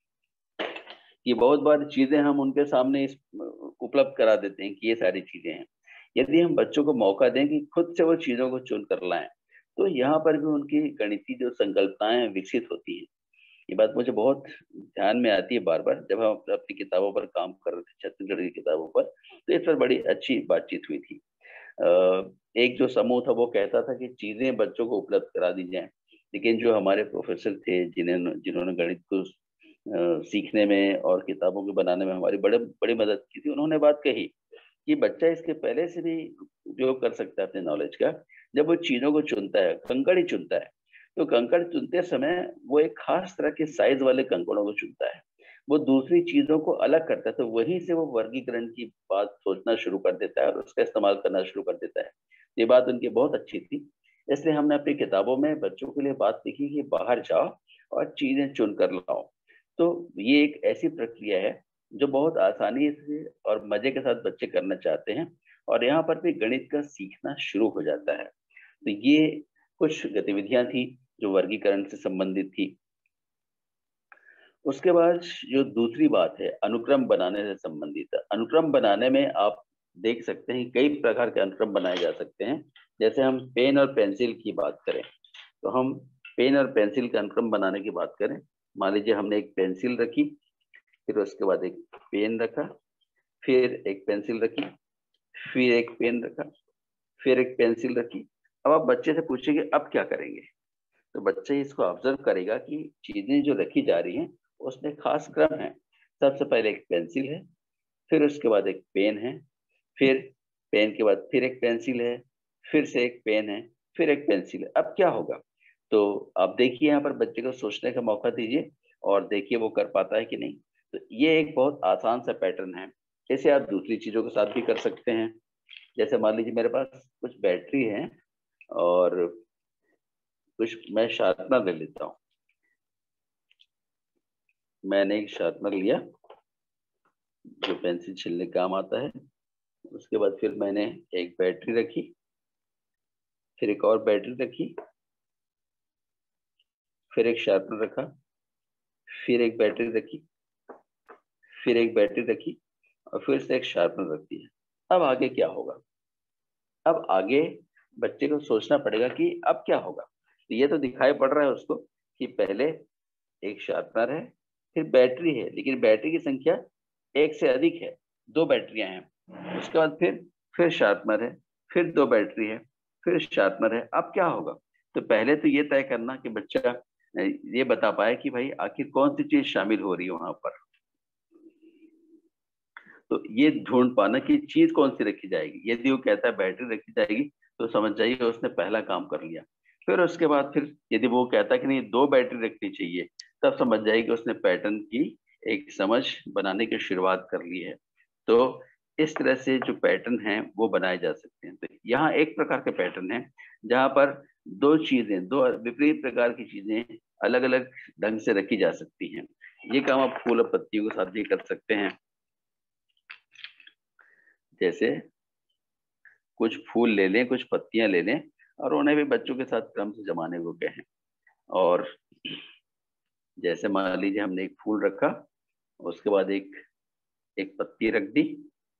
A: कि बहुत बार चीजें हम उनके सामने उपलब्ध करा देते हैं कि ये सारी चीजें हैं। यदि हम बच्चों को मौका दें कि खुद से वो चीजों को चुन कर लाएं, तो यहाँ पर भी उनकी गणितीय जो संकल्पनाएं विकसित होती हैं। ये बात मुझे बहुत ध्यान में आती है बार बार जब हम अपनी किताबों पर काम कर रहे थे, छत्तीसगढ़ की किताबों पर, तो इस पर बड़ी अच्छी बातचीत हुई थी। एक जो समूह था वो कहता था कि चीजें बच्चों को उपलब्ध करा दी जाए, लेकिन जो हमारे प्रोफेसर थे जिन्हें जिन्होंने गणित को सीखने में और किताबों के बनाने में हमारी बड़े बड़ी मदद की थी, उन्होंने बात कही कि बच्चा इसके पहले से भी उपयोग कर सकता है अपने नॉलेज का। जब वो चीजों को चुनता है, कंकड़ ही चुनता है, तो कंकड़ चुनते समय वो एक खास तरह के साइज वाले कंकड़ों को चुनता है, वो दूसरी चीजों को अलग करता है। तो वहीं से वो वर्गीकरण की बात सोचना शुरू कर देता है और उसका इस्तेमाल करना शुरू कर देता है। ये बात उनकी बहुत अच्छी थी। इसलिए हमने अपनी किताबों में बच्चों के लिए बात लिखी कि बाहर जाओ और चीजें चुन कर लाओ। तो ये एक ऐसी प्रक्रिया है जो बहुत आसानी से और मजे के साथ बच्चे करना चाहते हैं, और यहाँ पर भी गणित का सीखना शुरू हो जाता है। तो ये कुछ गतिविधियां थी जो वर्गीकरण से संबंधित थी। उसके बाद जो दूसरी बात है अनुक्रम बनाने से संबंधित है। अनुक्रम बनाने में आप देख सकते हैं कई प्रकार के अनुक्रम बनाए जा सकते हैं। जैसे हम पेन और पेंसिल की बात करें तो हम पेन और पेंसिल का अनुक्रम बनाने की बात करें। मान लीजिए हमने एक पेंसिल रखी, फिर उसके बाद एक पेन रखा, फिर एक पेंसिल रखी, फिर एक पेन रखा, फिर एक पेंसिल रखी। अब आप बच्चे से पूछेंगे अब क्या करेंगे, तो बच्चा इसको ऑब्जर्व करेगा कि चीजें जो रखी जा रही हैं उसमें खास क्रम है। सबसे पहले एक पेंसिल है, फिर उसके बाद एक पेन है, फिर पेन के बाद फिर एक पेंसिल है, फिर से एक पेन है, फिर एक पेंसिल है। अब क्या होगा, तो आप देखिए यहाँ पर बच्चे को सोचने का मौका दीजिए और देखिए वो कर पाता है कि नहीं। तो ये एक बहुत आसान सा पैटर्न है। इसे आप दूसरी चीजों के साथ भी कर सकते हैं। जैसे मान लीजिए मेरे पास कुछ बैटरी है और कुछ मैं शार्पनर ले लेता हूँ। मैंने एक शार्पनर लिया जो पेंसिल छीलने काम आता है। उसके बाद फिर मैंने एक बैटरी रखी, फिर एक और बैटरी रखी, फिर एक शार्पनर रखा, फिर एक बैटरी रखी, फिर एक बैटरी रखी और फिर से एक शार्पनर रख दिया। अब आगे क्या होगा, अब आगे बच्चे को सोचना पड़ेगा कि अब क्या होगा। तो ये तो दिखाई पड़ रहा है उसको कि पहले एक शार्पनर है, फिर बैटरी है, लेकिन बैटरी की संख्या एक से अधिक है, दो बैटरियां हैं। उसके बाद फिर फिर शार्पनर है, फिर दो बैटरी है, फिर शार्पनर है। अब क्या होगा, तो पहले तो ये तय करना कि बच्चा ये बता पाए कि भाई आखिर कौन सी चीज शामिल हो रही है वहां पर। तो ये ढूंढ पाना कि चीज कौन सी रखी जाएगी। यदि वो कहता है बैटरी रखी जाएगी तो समझ जाइए उसने पहला काम कर लिया। फिर उसके बाद फिर यदि वो कहता है कि नहीं दो बैटरी रखनी चाहिए, तब समझ जाइए कि उसने पैटर्न की एक समझ बनाने की शुरुआत कर ली है। तो इस तरह से जो पैटर्न है वो बनाए जा सकते हैं। तो यहाँ एक प्रकार के पैटर्न है जहाँ पर दो चीजें, दो विपरीत प्रकार की चीजें अलग अलग ढंग से रखी जा सकती हैं। ये काम आप फूल और पत्तियों के साथ भी कर सकते हैं। जैसे कुछ फूल ले लें, कुछ पत्तियां ले लें और उन्हें भी बच्चों के साथ क्रम से जमाने को कहें। और जैसे मान लीजिए हमने एक फूल रखा, उसके बाद एक एक पत्ती रख दी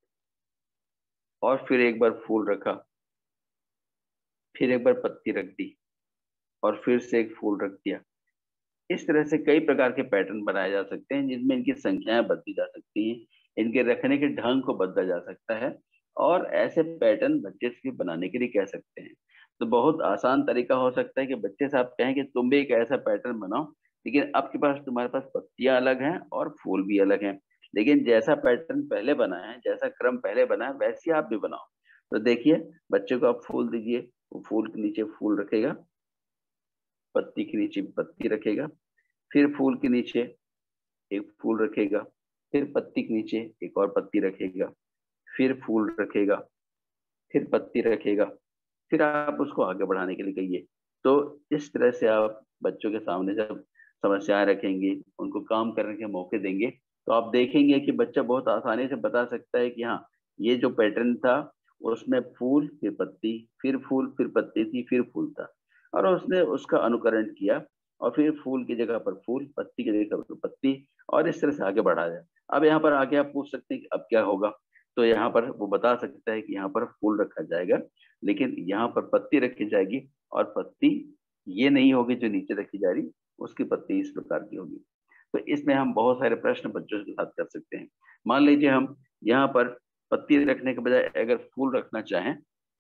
A: और फिर एक बार फूल रखा, फिर एक बार पत्ती रख दी और फिर से एक फूल रख दिया। इस तरह से कई प्रकार के पैटर्न बनाए जा सकते हैं जिनमें इनकी संख्याएं बदली जा सकती हैं, इनके रखने के ढंग को बदला जा सकता है और ऐसे पैटर्न बच्चे से बनाने के लिए कह सकते हैं। तो बहुत आसान तरीका हो सकता है कि बच्चे से आप कहें कि तुम भी एक ऐसा पैटर्न बनाओ, लेकिन आपके पास तुम्हारे पास पत्तियां अलग हैं और फूल भी अलग हैं, लेकिन जैसा पैटर्न पहले बना है, जैसा क्रम पहले बना है, वैसे आप भी बनाओ। तो देखिए बच्चे को आप फूल दीजिए, वो फूल के नीचे फूल रखेगा, पत्ती के नीचे पत्ती रखेगा, फिर फूल के नीचे एक फूल रखेगा, फिर पत्ती के नीचे एक और पत्ती रखेगा, फिर फूल रखेगा, फिर पत्ती रखेगा, फिर आप उसको आगे बढ़ाने के लिए कहिए। तो इस तरह से आप बच्चों के सामने जब समस्याएं रखेंगे, उनको काम करने के मौके देंगे, तो आप देखेंगे कि बच्चा बहुत आसानी से बता सकता है कि हाँ ये जो पैटर्न था उसमें फूल फिर पत्ती, फिर फूल फिर पत्ती थी, फिर फूल था, और उसने उसका अनुकरण किया और फिर फूल की जगह पर फूल, पत्ती की जगह पर पत्ती, और इस तरह से आगे बढ़ा जाए। अब यहाँ पर आगे आप पूछ सकते हैं कि अब क्या होगा, तो यहाँ पर वो बता सकता है कि यहाँ पर फूल रखा जाएगा, लेकिन यहाँ पर पत्ती रखी जाएगी और पत्ती ये नहीं होगी जो नीचे रखी जा रही, उसकी पत्ती इस प्रकार की होगी। तो इसमें हम बहुत सारे प्रश्न बच्चों के साथ कर सकते हैं। मान लीजिए हम यहाँ पर पत्ती रखने के बजाय अगर फूल रखना चाहें,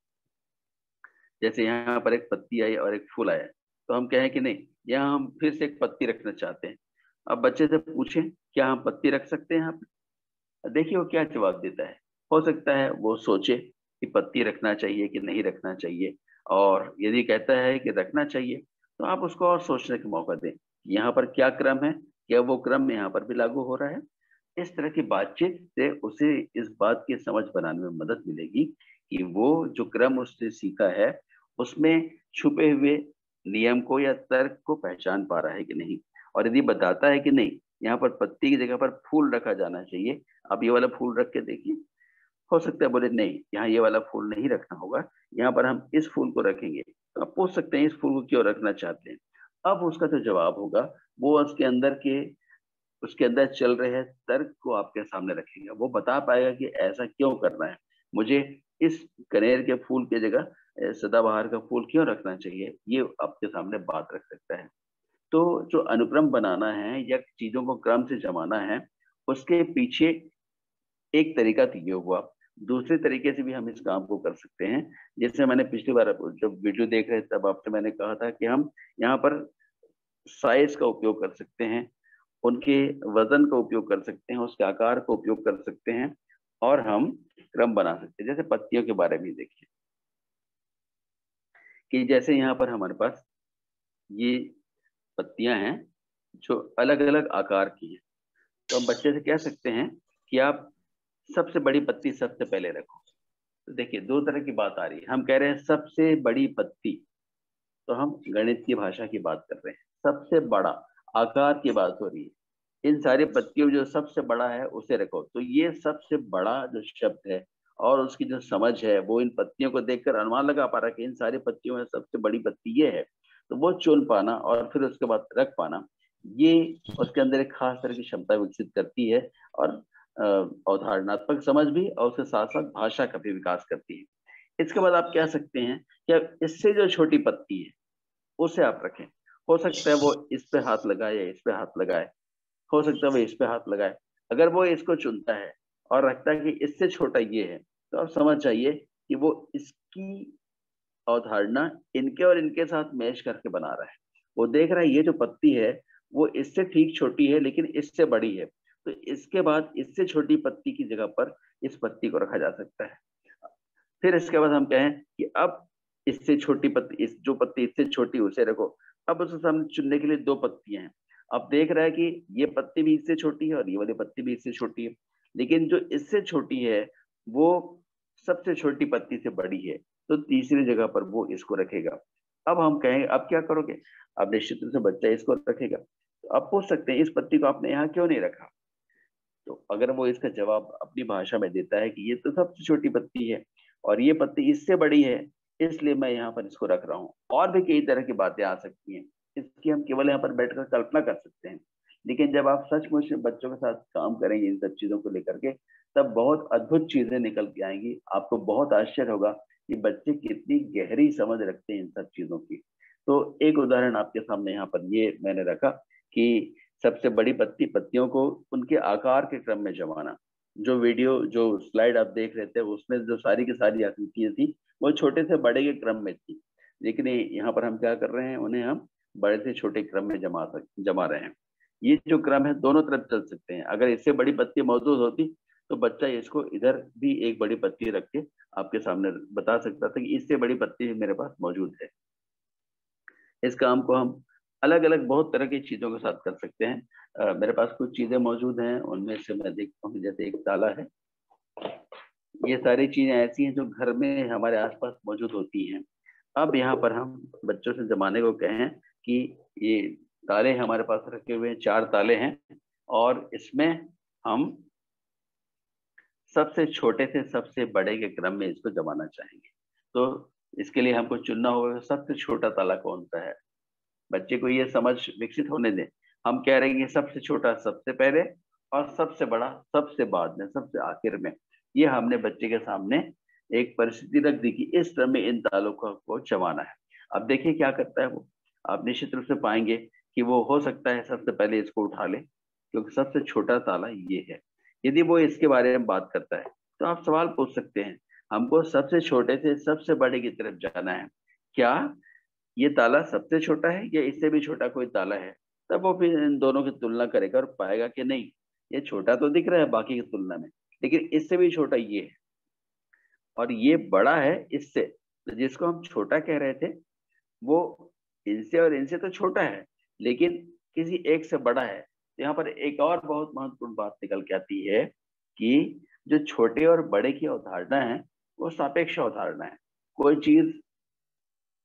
A: जैसे यहाँ पर एक पत्ती आई और एक फूल आया, तो हम कहें कि नहीं यहाँ हम फिर से एक पत्ती रखना चाहते हैं। अब बच्चे से पूछें क्या हम पत्ती रख सकते हैं यहाँ पे, देखिए वो क्या जवाब देता है। हो सकता है वो सोचे कि पत्ती रखना चाहिए कि नहीं रखना चाहिए, और यदि कहता है कि रखना चाहिए तो आप उसको और सोचने का मौका दें यहाँ पर क्या क्रम है, क्या वो क्रम यहाँ पर भी लागू हो रहा है। इस तरह की बातचीत से उसे इस बात की समझ बनाने में मदद मिलेगी कि वो जो क्रम उसने सीखा है उसमें छुपे हुए नियम को या तर्क को पहचान पा रहा है कि नहीं, और यदि बताता है कि नहीं यहाँ पर पत्ती की जगह पर फूल रखा जाना चाहिए, आप ये वाला फूल रख के देखिए, हो सकता है बोले नहीं यहाँ ये वाला फूल नहीं रखना होगा, यहाँ पर हम इस फूल को रखेंगे, तो आप पूछ सकते हैं इस फूल को क्यों रखना चाहते हैं। अब उसका जो जवाब होगा वो उसके अंदर के उसके अंदर चल रहे तर्क को आपके सामने रखेगा, वो बता पाएगा कि ऐसा क्यों करना है, मुझे इस कनेर के फूल की जगह सदाबहार का फूल क्यों रखना चाहिए, ये आपके सामने बात रख सकता है। तो जो अनुक्रम बनाना है या चीजों को क्रम से जमाना है, उसके पीछे एक तरीका तो ये हुआ, दूसरे तरीके से भी हम इस काम को कर सकते हैं। जैसे मैंने पिछली बार जब वीडियो देख रहे थे तब आपसे मैंने कहा था कि हम यहाँ पर साइज का उपयोग कर सकते हैं, उनके वजन का उपयोग कर सकते हैं, उसके आकार का उपयोग कर सकते हैं, और हम क्रम बना सकते हैं। जैसे पत्तियों के बारे में देखिए कि जैसे यहाँ पर हमारे पास ये पत्तियां हैं जो अलग अलग आकार की हैं, तो हम बच्चे से कह सकते हैं कि आप सबसे बड़ी पत्ती सबसे पहले रखो। तो देखिए दो तरह की बात आ रही है, हम कह रहे हैं सबसे बड़ी पत्ती, तो हम गणित की भाषा की बात कर रहे हैं, सबसे बड़ा आकार की बात हो रही है, इन सारी पत्तियों जो सबसे बड़ा है उसे रखो। तो ये सबसे बड़ा जो शब्द है और उसकी जो समझ है वो इन पत्तियों को देखकर अनुमान लगा पा रहा है कि इन सारी पत्तियों में सबसे बड़ी पत्ती ये है, तो वो चुन पाना और फिर उसके बाद रख पाना, ये उसके अंदर एक खास तरह की क्षमता विकसित करती है, और अवधारणात्मक समझ भी और उसके साथ साथ भाषा का भी विकास करती है। इसके बाद आप कह सकते हैं कि इससे जो छोटी पत्ती है उसे आप रखें, हो सकता है वो इस पे हाथ लगाए या इस पे हाथ लगाए, हो सकता है वो इस पे हाथ लगाए। अगर वो इसको चुनता है और रखता है कि इससे छोटा ये है, तो आप समझ जाइए कि वो इसकी अवधारणा इनके और इनके साथ मैच करके बना रहा है। वो देख रहा है ये जो पत्ती है वो इससे ठीक छोटी है लेकिन इससे बड़ी है, तो इसके बाद इससे छोटी पत्ती की जगह पर इस पत्ती को रखा जा सकता है। फिर इसके बाद हम कहें कि अब इससे छोटी पत्ती, इस जो पत्ती इससे छोटी उसे रखो। अब उसके सामने चुनने के लिए दो पत्तियां हैं, अब देख रहा है कि ये पत्ती भी इससे छोटी है और ये वाली पत्ती भी इससे छोटी है, लेकिन जो इससे छोटी है वो सबसे छोटी पत्ती से बड़ी है, तो तीसरी जगह पर वो इसको रखेगा। अब हम कहेंगे अब क्या करोगे, अब निश्चित रूप से बच्चा इसको रखेगा। तो अब पूछ सकते हैं इस पत्ती को आपने यहाँ क्यों नहीं रखा, तो अगर वो इसका जवाब अपनी भाषा में देता है कि ये तो सबसे छोटी पत्ती है और ये पत्ती इससे बड़ी है इसलिए मैं यहाँ पर इसको रख रहा हूँ, और भी कई तरह की बातें आ सकती हैं, इसकी हम केवल यहाँ पर बैठकर कल्पना कर सकते हैं। लेकिन जब आप सचमुच बच्चों के साथ काम करेंगे इन सब चीजों को लेकर के, तब बहुत अद्भुत चीजें निकल के आएंगी, आपको बहुत आश्चर्य होगा कि बच्चे कितनी गहरी समझ रखते हैं इन सब चीजों की। तो एक उदाहरण आपके सामने यहाँ पर ये मैंने रखा कि सबसे बड़ी पत्ती, पत्तियों को उनके आकार के क्रम में जमाना। जो वीडियो जो स्लाइड आप देख रहे थे उसमें जो सारी की सारी आकृतियां थी वो छोटे से बड़े के क्रम में थी, लेकिन यहाँ पर हम क्या कर रहे हैं, उन्हें हम बड़े से छोटे क्रम में जमा सक जमा रहे हैं। ये जो क्रम है दोनों तरफ चल सकते हैं, अगर इससे बड़ी पत्ती मौजूद होती तो बच्चा इसको इधर भी एक बड़ी पत्ती रख के आपके सामने बता सकता था कि इससे बड़ी पत्ती मेरे पास मौजूद है। इस काम को हम अलग अलग बहुत तरह की चीजों के साथ कर सकते हैं। आ, मेरे पास कुछ चीजें मौजूद हैं, उनमें से मैं देखता हूँ जैसे एक ताला है, ये सारी चीजें ऐसी हैं जो घर में हमारे आसपास मौजूद होती हैं। अब यहाँ पर हम बच्चों से जमाने को कहें कि ये ताले हमारे पास रखे हुए हैं, चार ताले हैं, और इसमें हम सबसे छोटे से सबसे बड़े के क्रम में इसको जमाना चाहेंगे। तो इसके लिए हमको चुनना होगा सबसे छोटा ताला कौन सा है। बच्चे को ये समझ विकसित होने दें, हम कह रहे हैं कि सबसे छोटा सबसे पहले और सबसे बड़ा सबसे बाद में, सबसे आखिर में। ये हमने बच्चे के सामने एक परिस्थिति रख दी कि इस तरह में इन तालों को जमाना है। अब देखिए क्या करता है वो, आप निश्चित रूप से पाएंगे कि वो हो सकता है सबसे पहले इसको उठा ले क्योंकि सबसे छोटा ताला ये है। यदि वो इसके बारे में बात करता है तो आप सवाल पूछ सकते हैं, हमको सबसे छोटे से सबसे बड़े की तरफ जाना है, क्या ये ताला सबसे छोटा है या इससे भी छोटा कोई ताला है? तब वो फिर इन दोनों की तुलना करेगा और पाएगा कि नहीं ये छोटा तो दिख रहा है बाकी की तुलना में, लेकिन इससे भी छोटा ये है और ये बड़ा है इससे। तो जिसको हम छोटा कह रहे थे वो इनसे और इनसे तो छोटा है लेकिन किसी एक से बड़ा है। तो यहाँ पर एक और बहुत महत्वपूर्ण बात निकल के आती है कि जो छोटे और बड़े की अवधारणा है वो सापेक्ष अवधारणा है। कोई चीज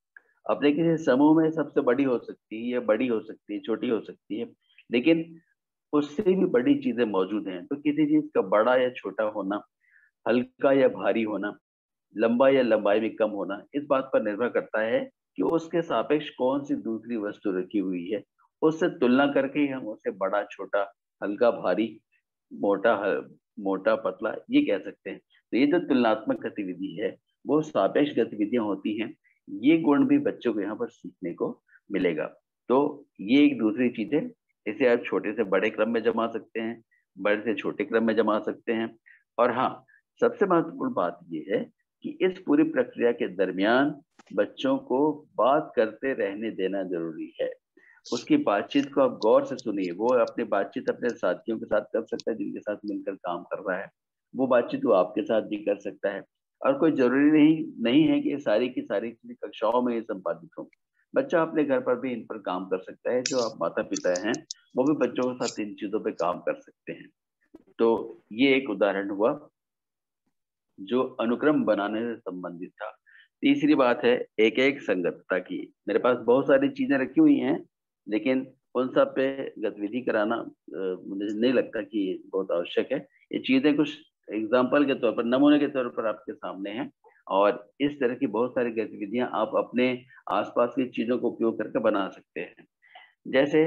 A: अपने किसी समूह में सबसे बड़ी हो सकती है, या बड़ी हो सकती है, छोटी हो सकती है, लेकिन उससे भी बड़ी चीजें मौजूद हैं। तो किसी चीज का बड़ा या छोटा होना, हल्का या भारी होना, लंबा या लंबाई में कम होना, इस बात पर निर्भर करता है कि उसके सापेक्ष कौन सी दूसरी वस्तु रखी हुई है। उससे तुलना करके ही हम उसे बड़ा, छोटा, हल्का, भारी, मोटा, मोटा, पतला ये कह सकते हैं। तो ये जो तुलनात्मक गतिविधि है वो सापेक्ष गतिविधियां होती हैं। ये गुण भी बच्चों को यहाँ पर सीखने को मिलेगा। तो ये एक दूसरी चीज है। इसे आप छोटे से बड़े क्रम में जमा सकते हैं, बड़े से छोटे क्रम में जमा सकते हैं। और हाँ, सबसे महत्वपूर्ण बात ये है कि इस पूरी प्रक्रिया के दरमियान बच्चों को बात करते रहने देना जरूरी है। उसकी बातचीत को आप गौर से सुनिए। वो अपनी बातचीत अपने साथियों के साथ कर सकता है जिनके साथ मिलकर काम कर रहा है, वो बातचीत वो आपके साथ भी कर सकता है। और कोई जरूरी नहीं नहीं है कि सारी की सारी चीजें कक्षाओं में ही संपादित हो। बच्चा अपने घर पर भी इन पर काम कर सकता है। जो आप माता पिता हैं वो भी बच्चों के साथ इन चीजों पे काम कर सकते हैं। तो ये एक उदाहरण हुआ जो अनुक्रम बनाने से संबंधित था। तीसरी बात है एक एक संगतता की। मेरे पास बहुत सारी चीजें रखी हुई हैं, लेकिन उन सब पे गतिविधि कराना मुझे नहीं लगता कि बहुत आवश्यक है। ये चीजें कुछ एग्जाम्पल के तौर पर, नमूने के तौर पर आपके सामने हैं। और इस तरह की बहुत सारी गतिविधियां आप अपने आसपास की चीजों को उपयोग करके बना सकते हैं। जैसे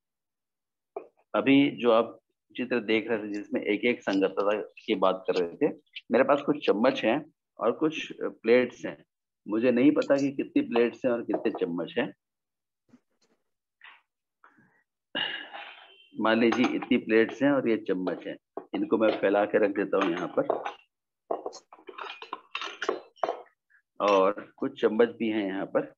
A: अभी जो आप चित्र देख रहे थे जिसमें एक एक संगतता की बात कर रहे थे, मेरे पास कुछ चम्मच हैं और कुछ प्लेट्स हैं। मुझे नहीं पता कि कितनी प्लेट्स हैं और कितने चम्मच हैं। मान लीजिए इतनी प्लेट्स हैं और ये चम्मच हैं। इनको मैं फैला के रख देता हूँ यहाँ पर, और कुछ चम्मच भी हैं यहाँ पर,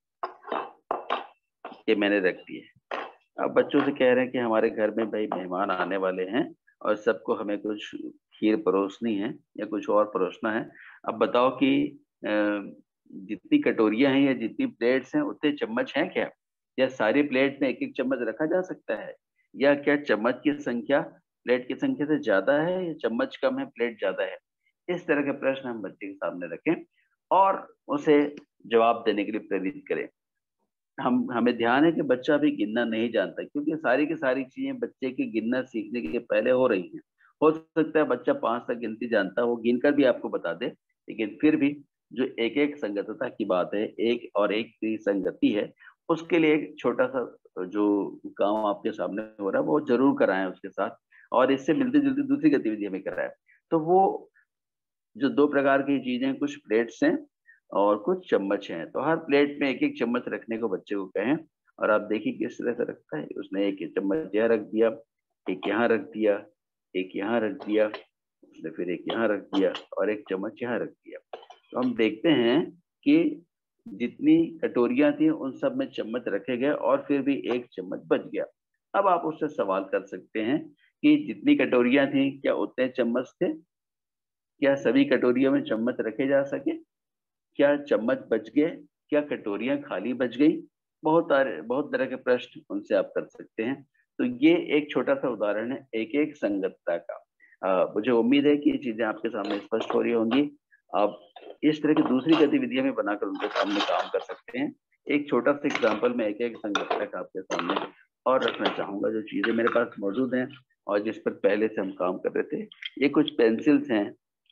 A: ये मैंने रख दिए। अब बच्चों से कह रहे हैं कि हमारे घर में भाई मेहमान आने वाले हैं और सबको हमें कुछ खीर परोसनी है या कुछ और परोसना है। अब बताओ कि जितनी कटोरियां हैं या जितनी प्लेट्स हैं उतने चम्मच हैं क्या? या सारी प्लेट में एक एक चम्मच रखा जा सकता है? या क्या चम्मच की संख्या प्लेट की संख्या से ज्यादा है या चम्मच कम है प्लेट ज्यादा है? इस तरह के प्रश्न हम बच्चे के सामने रखें और उसे जवाब देने के लिए प्रेरित करें। हम हमें ध्यान है कि बच्चा अभी गिनना नहीं जानता, क्योंकि सारी की सारी चीजें बच्चे के गिनना सीखने के पहले हो रही हैं। हो सकता है बच्चा पांच तक गिनती जानता, वो गिनकर भी आपको बता दे, लेकिन फिर भी जो एक एक संगतता की बात है, एक और एक की संगति है, उसके लिए एक छोटा सा जो काम आपके सामने हो रहा है वो जरूर कराएं उसके साथ। और इससे मिलती जुलती दूसरी गतिविधि हमें कराएं। तो वो जो दो प्रकार की चीजें, कुछ प्लेट्स हैं और कुछ चम्मच हैं, तो हर प्लेट में एक एक चम्मच रखने को बच्चे को कहें। और आप देखिए किस तरह से रखता है। उसने एक चम्मच यहाँ रख दिया, एक यहाँ रख दिया, एक यहाँ रख दिया, उसने फिर एक यहाँ रख दिया और एक चम्मच यहाँ रख दिया। तो हम देखते हैं कि जितनी कटोरियां थी उन सब में चम्मच रखे गए और फिर भी एक चम्मच बच गया। अब आप उससे सवाल कर सकते हैं कि जितनी कटोरियां थी क्या उतने चम्मच थे? क्या सभी कटोरियों में चम्मच रखे जा सके? क्या चम्मच बच गए? क्या कटोरियां खाली बच गई? बहुत सारे बहुत तरह के प्रश्न उनसे आप कर सकते हैं। तो ये एक छोटा सा उदाहरण है एक एक संगतता का। आ, मुझे उम्मीद है कि ये चीजें आपके सामने स्पष्ट हो रही होंगी। आप इस तरह की दूसरी गतिविधियां भी बनाकर उनके सामने काम कर सकते हैं। एक छोटा सा एग्जाम्पल में एक एक संगतता का आपके सामने और रखना चाहूंगा। जो चीजें मेरे पास मौजूद हैं और जिस पर पहले से हम काम कर रहे थे, ये कुछ पेंसिल्स हैं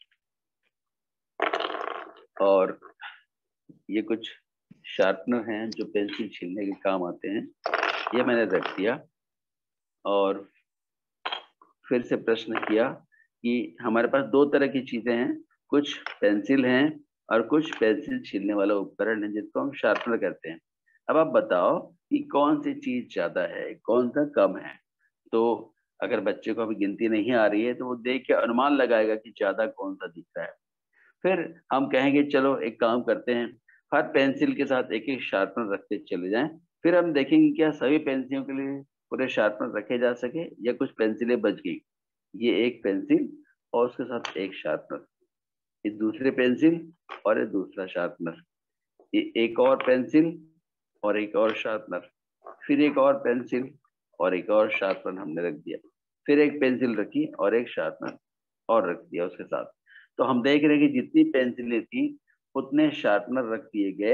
A: और ये कुछ शार्पनर हैं जो पेंसिल छीलने के काम आते हैं। ये मैंने रख दिया और फिर से प्रश्न किया कि हमारे पास दो तरह की चीजें हैं, कुछ पेंसिल हैं और कुछ पेंसिल छीलने वाला उपकरण है जिसको हम शार्पनर कहते हैं। अब आप बताओ कि कौन सी चीज ज्यादा है, कौन सा कम है? तो अगर बच्चे को अभी गिनती नहीं आ रही है तो वो देख के अनुमान लगाएगा कि ज्यादा कौन सा दिख रहा है। फिर हम कहेंगे चलो एक काम करते हैं, हर पेंसिल के साथ एक एक शार्पनर रखते चले जाएं। फिर हम देखेंगे क्या सभी पेंसिलों के लिए पूरे शार्पनर रखे जा सके या कुछ पेंसिलें बच गई। ये एक पेंसिल और उसके साथ एक शार्पनर, ये दूसरे पेंसिल और ये दूसरा शार्पनर, ये एक और पेंसिल और एक और शार्पनर, फिर एक और पेंसिल और एक और शार्पनर हमने रख दिया, फिर एक पेंसिल रखी और एक शार्पनर और रख दिया उसके साथ। तो हम देख रहे हैं कि जितनी पेंसिलें थी उतने शार्पनर रख दिए गए,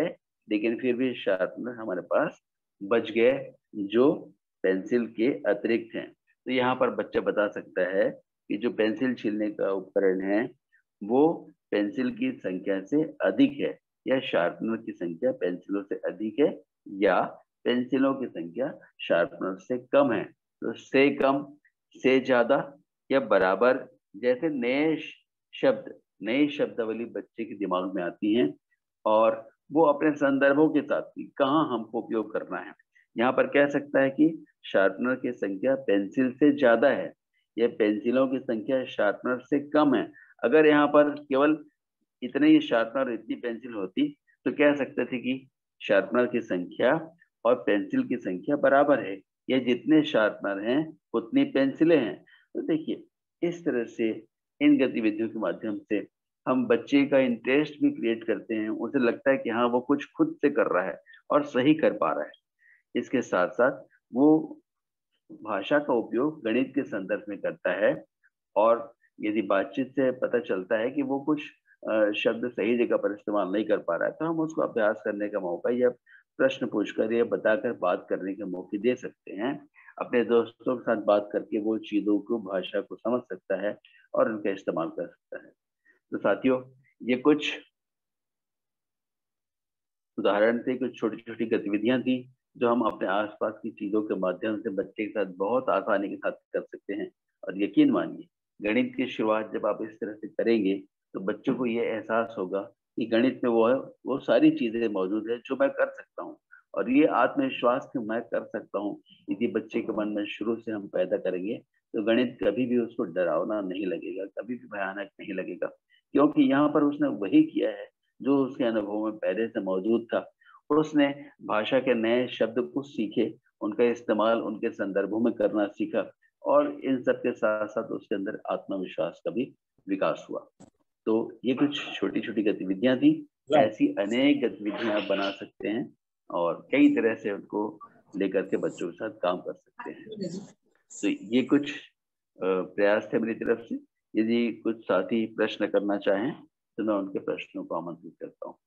A: लेकिन फिर भी शार्पनर हमारे पास बच गए जो पेंसिल के अतिरिक्त हैं। तो यहाँ पर बच्चा बता सकता है कि जो पेंसिल छीलने का उपकरण है वो पेंसिल की संख्या से अधिक है, या शार्पनर की संख्या पेंसिलों से अधिक है, या पेंसिलों की संख्या शार्पनर से कम है। तो से कम, से ज्यादा या बराबर जैसे नए शब्द, नई शब्दावली बच्चे के दिमाग में आती हैं और वो अपने संदर्भों के साथ कहाँ हमको उपयोग करना है। यहाँ पर कह सकता है कि शार्पनर की संख्या पेंसिल से ज्यादा है, या पेंसिलों की संख्या शार्पनर से कम है। अगर यहाँ पर केवल इतने ही शार्पनर और इतनी पेंसिल होती तो कह सकते थे कि शार्पनर की संख्या और पेंसिल की संख्या बराबर है, या जितने शार्पनर हैं उतनी पेंसिलें हैं। तो देखिए इस तरह से इन गतिविधियों के माध्यम से हम बच्चे का इंटरेस्ट भी क्रिएट करते हैं, उसे लगता है कि हाँ वो कुछ खुद से कर रहा है और सही कर पा रहा है। इसके साथ साथ वो भाषा का उपयोग गणित के संदर्भ में करता है, और यदि बातचीत से पता चलता है कि वो कुछ शब्द सही जगह पर इस्तेमाल नहीं कर पा रहा है तो हम उसको अभ्यास करने का मौका या प्रश्न पूछकर या बताकर बात करने के मौके दे सकते हैं। अपने दोस्तों के साथ बात करके वो चीजों को, भाषा को समझ सकता है और उनका इस्तेमाल कर सकता है। तो साथियों, ये कुछ उदाहरण थे, कुछ छोटी छोटी गतिविधियां थी जो हम अपने आसपास की चीजों के माध्यम से बच्चे के साथ बहुत आसानी के साथ कर सकते हैं। और यकीन मानिए, गणित की शुरुआत जब आप इस तरह से करेंगे तो बच्चों को ये एहसास होगा कि गणित में वो है वो सारी चीजें मौजूद है जो मैं कर सकता हूँ, और ये आत्मविश्वास कि मैं कर सकता हूँ यदि बच्चे के मन में शुरू से हम पैदा करेंगे तो गणित कभी भी उसको डरावना नहीं लगेगा, कभी भी भयानक नहीं लगेगा, क्योंकि यहाँ पर उसने वही किया है जो उसके अनुभव में पहले से मौजूद था। उसने भाषा के नए शब्द को सीखे, उनका इस्तेमाल उनके संदर्भों में करना सीखा, और इन सब के साथ साथ उसके अंदर आत्मविश्वास का भी विकास हुआ। तो ये कुछ छोटी छोटी गतिविधियां थी। ऐसी अनेक गतिविधियां आप बना सकते हैं और कई तरह से उनको लेकर के बच्चों के साथ काम कर सकते हैं। तो ये कुछ प्रयास थे मेरी तरफ से। यदि कुछ साथी प्रश्न करना चाहें तो मैं उनके प्रश्नों को आमंत्रित करता हूँ।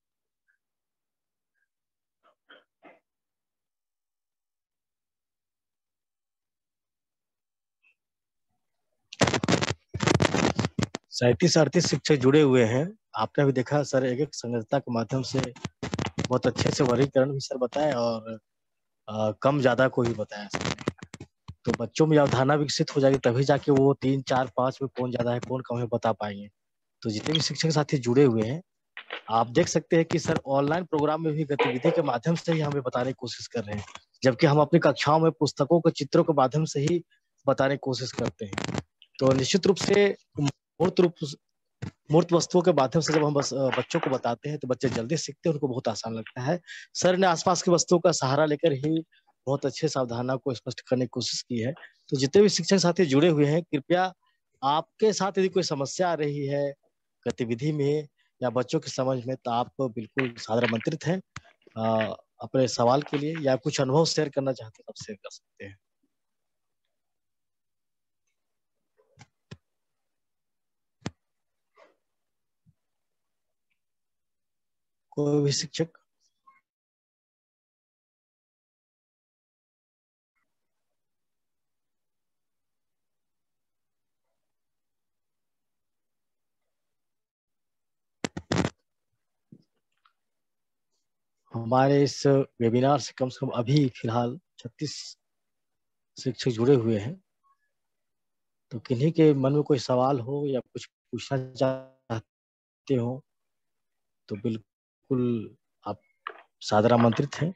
C: सैंतीस अड़तीस शिक्षक जुड़े हुए हैं। आपने भी देखा सर, एक एक संगठता के माध्यम से बहुत अच्छे से वर्गीकरण भी सर बताए और आ, कम ज्यादा को भी बताया सर। तो बच्चों में अवधारणा विकसित हो जाएगी, तभी जाके वो तीन चार पांच में कौन ज्यादा है कौन कम है बता पाएंगे। तो जितने भी शिक्षक साथी जुड़े हुए हैं, आप देख सकते हैं कि सर ऑनलाइन प्रोग्राम में भी गतिविधि के माध्यम से ही हमें बताने की कोशिश कर रहे हैं, जबकि हम अपनी कक्षाओं में पुस्तकों को चित्रों के माध्यम से ही बताने की कोशिश करते हैं। तो निश्चित रूप से मूर्त रूप मूर्त वस्तुओं के माध्यम से जब हम बस बच्चों को बताते हैं तो बच्चे जल्दी सीखते हैं, उनको बहुत आसान लगता है। सर ने आसपास की वस्तुओं का सहारा लेकर ही बहुत अच्छे से अवधारणा को स्पष्ट करने की कोशिश की है। तो जितने भी शिक्षक साथी जुड़े हुए हैं, कृपया आपके साथ यदि कोई समस्या आ रही है गतिविधि में या बच्चों की समझ में, तो आप बिल्कुल सादर आमंत्रित हैं। अपने सवाल के लिए या कुछ अनुभव शेयर करना चाहते हैं आप शेयर कर सकते हैं। कोई भी शिक्षक? हमारे इस वेबिनार से कम से कम अभी फिलहाल छत्तीस शिक्षक जुड़े हुए हैं। तो किन्हीं के मन में कोई सवाल हो या कुछ पूछना चाहते हो तो बिल्कुल आप सादर आमंत्रित हैं।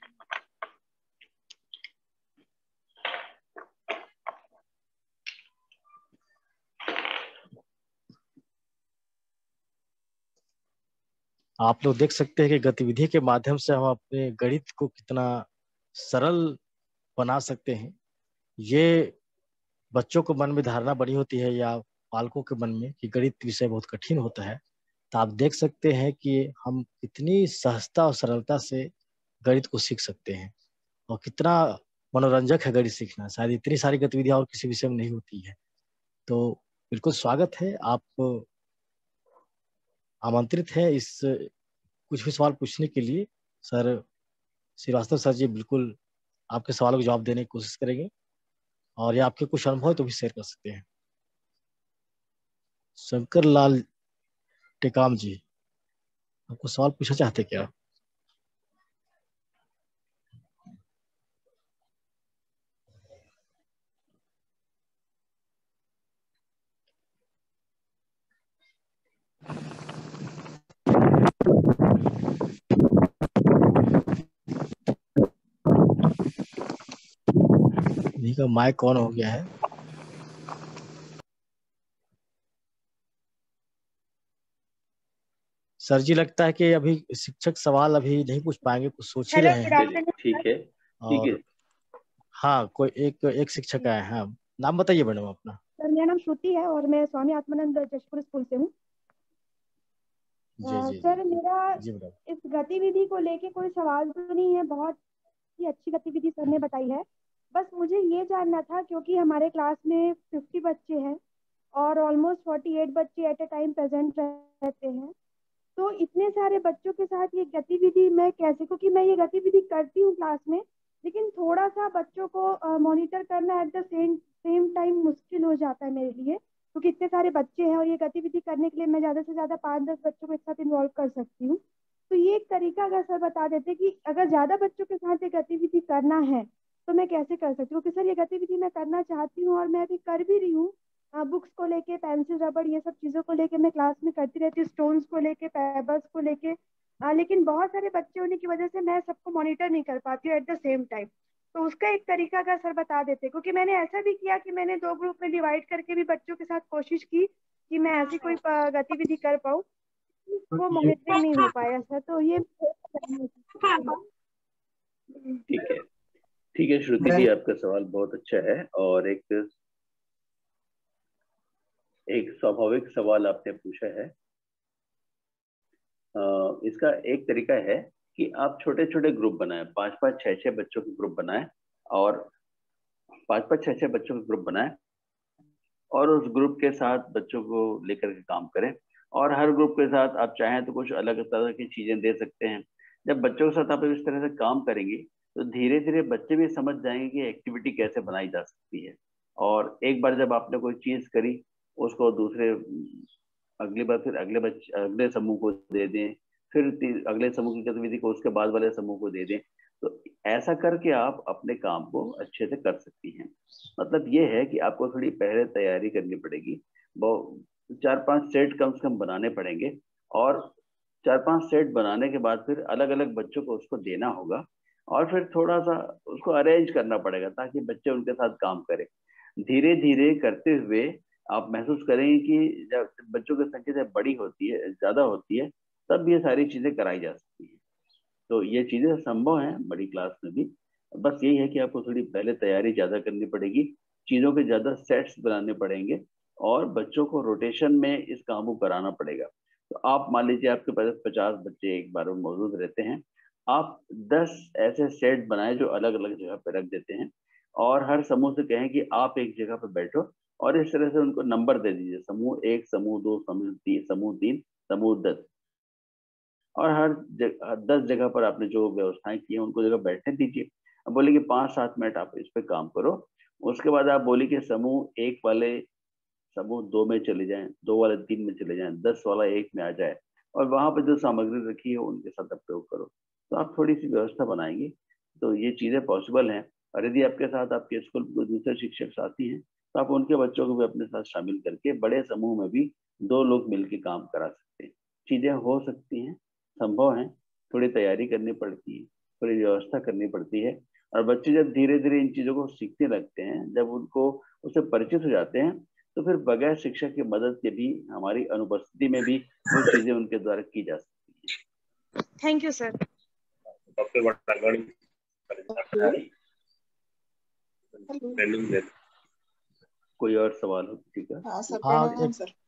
C: आप लोग देख सकते हैं कि गतिविधि के माध्यम से हम अपने गणित को कितना सरल बना सकते हैं। ये बच्चों को मन में धारणा बनी होती है या पालकों के मन में कि गणित विषय बहुत कठिन होता है, तो आप देख सकते हैं कि हम कितनी सहजता और सरलता से गणित को सीख सकते हैं और कितना मनोरंजक है गणित सीखना। शायद इतनी सारी गतिविधियां और किसी विषय में नहीं होती है। तो बिल्कुल स्वागत है, आप आमंत्रित है इस कुछ भी सवाल पूछने के लिए। सर श्रीवास्तव सर जी बिल्कुल आपके सवालों का जवाब देने की कोशिश करेंगे, और ये आपके कुछ अनुभव है तो भी शेयर कर सकते हैं। शंकर लाल टेकाम जी, आपको सवाल पूछना चाहते क्या? इन्हीं का माइक ऑन हो गया है। सर जी लगता है कि अभी शिक्षक सवाल अभी नहीं पूछ पाएंगे, कुछ सोच ही
B: हेलो,
C: रहे
B: गुड
C: हैं।
A: चलिए ठीक है, ठीक है।
C: और हाँ, कोई एक एक शिक्षक आए हैं। हाँ, नाम बताइए मैडम अपना।
D: सर मेरा नाम श्रुति है और मैं स्वामी आत्मानंद जशपुर स्कूल से हूँ।
C: जी जी
D: सर
C: जी
D: मेरा
C: जी मैडम।
D: इस गतिविधि को लेके कोई सवाल तो नहीं है, बहुत ही अच्छी गतिविधि सर ने बताई है। बस मुझे ये जानना था, क्योंकि हमारे क्लास में फिफ्टी बच्चे हैं और ऑलमोस्ट फोर्टी एट बच्चे एट ए टाइम प्रेजेंट रहते हैं, तो इतने सारे बच्चों के साथ ये गतिविधि मैं कैसे, क्योंकि मैं ये गतिविधि करती हूँ क्लास में, लेकिन थोड़ा सा बच्चों को मॉनिटर करना at the same same time मुश्किल हो जाता है मेरे लिए, क्योंकि इतने सारे बच्चे हैं और ये गतिविधि करने के लिए मैं ज़्यादा से ज़्यादा पाँच दस बच्चों को एक साथ इन्वॉल्व कर सकती हूँ। तो ये एक तरीका अगर सर बता देते कि अगर ज़्यादा बच्चों के साथ ये गतिविधि करना है तो मैं कैसे कर सकती हूँ, क्योंकि सर ये गतिविधि मैं करना चाहती हूँ और मैं अभी कर भी रही हूँ। बुक्स को लेके, पेंसिल रबड़ ये सब चीज़ों को लेके मैं क्लास में करती रहती हूँ, स्टोन्स को लेके, पेबल्स को लेके, आ, लेकिन बहुत सारे बच्चे होने की वजह से मैं सबको मॉनिटर नहीं कर पाती हूँ एट द सेम टाइम। तो उसका एक तरीका अगर सर बता देते, क्योंकि मैंने ऐसा भी किया कि मैंने दो ग्रुप में डिवाइड करके भी बच्चों के साथ कोशिश की कि मैं ऐसी कोई अ, गतिविधि कर पाऊँ, वो मॉनिटरिंग नहीं हो पाया सर। तो ये
A: ठीक है, ठीक है श्रुति जी, आपका सवाल बहुत अच्छा है और एक एक स्वाभाविक सवाल आपने पूछा है। आ, इसका एक तरीका है कि आप छोटे छोटे ग्रुप बनाएं, पांच पांच छह छह बच्चों के ग्रुप बनाएं, और पांच पांच छह छह बच्चों के ग्रुप बनाएं और उस ग्रुप के साथ बच्चों को लेकर के काम करें। और हर ग्रुप के साथ आप चाहें तो कुछ अलग तरह की चीजें दे सकते हैं। जब बच्चों के साथ आप इस तरह से काम करेंगे तो धीरे धीरे बच्चे भी समझ जाएंगे कि एक्टिविटी कैसे बनाई जा सकती है। और एक बार जब आपने कोई चीज करी, उसको दूसरे अगली बार फिर अगले बच्चे अगले समूह को दे दें, फिर अगले समूह की गतिविधि को उसके बाद वाले समूह को दे दें। तो ऐसा करके आप अपने काम को अच्छे से कर सकती हैं। मतलब ये है कि आपको थोड़ी पहले तैयारी करनी पड़ेगी, बहुत चार पांच सेट कम से कम बनाने पड़ेंगे, और चार पांच सेट बनाने के बाद फिर अलग अलग बच्चों को उसको देना होगा, और फिर थोड़ा सा उसको अरेंज करना पड़ेगा ताकि बच्चे उनके साथ काम करें। धीरे धीरे करते हुए आप महसूस करेंगे कि जब बच्चों की संख्या जब बड़ी होती है, ज्यादा होती है, तब ये सारी चीजें कराई जा सकती है। तो ये चीजें संभव है बड़ी क्लास में भी। बस यही है कि आपको थोड़ी पहले तैयारी ज्यादा करनी पड़ेगी, चीजों के ज्यादा सेट्स बनाने पड़ेंगे, और बच्चों को रोटेशन में इस काम को कराना पड़ेगा। तो आप मान लीजिए आपके पास पचास बच्चे एक बार में मौजूद रहते हैं, आप दस ऐसे सेट बनाए जो अलग अलग जगह पर रख देते हैं, और हर समूह से कहें कि आप एक जगह पर बैठो, और इस तरह से उनको नंबर दे दीजिए, समूह एक, समूह दो, समूह तीन, समूह तीन, समूह दस, और हर जगह दस जगह पर आपने जो व्यवस्थाएं की हैं उनको जगह बैठने दीजिए। अब बोले कि पाँच सात मिनट आप इस पे काम करो। उसके बाद आप बोले कि समूह एक वाले समूह दो में चले जाएं, दो वाले तीन में चले जाएं, दस वाला एक में आ जाए, और वहां पर जो सामग्री रखी है उनके साथ प्रयोग करो। तो आप थोड़ी सी व्यवस्था बनाएंगे तो ये चीजें पॉसिबल हैं। और यदि आपके साथ आपके स्कूल में दूसरे शिक्षक साथी हैं तो आप उनके बच्चों को भी अपने साथ शामिल करके बड़े समूह में भी दो लोग मिलकर काम करा सकते हैं। चीजें हो सकती हैं, संभव है। थोड़ी तैयारी करनी पड़ती है, थोड़ी व्यवस्था करनी पड़ती है, और बच्चे जब धीरे धीरे इन चीजों को सीखने लगते हैं, जब उनको उससे परिचित हो जाते हैं, तो फिर बगैर शिक्षक की मदद के भी, हमारी अनुपस्थिति में भी वो चीजें उनके द्वारा की जा सकती है।
D: Thank you sir.
A: कोई और सवाल हो किसी का?
E: हाँ सर,
C: हाँ
E: प्रणाम
C: एक,
E: सर।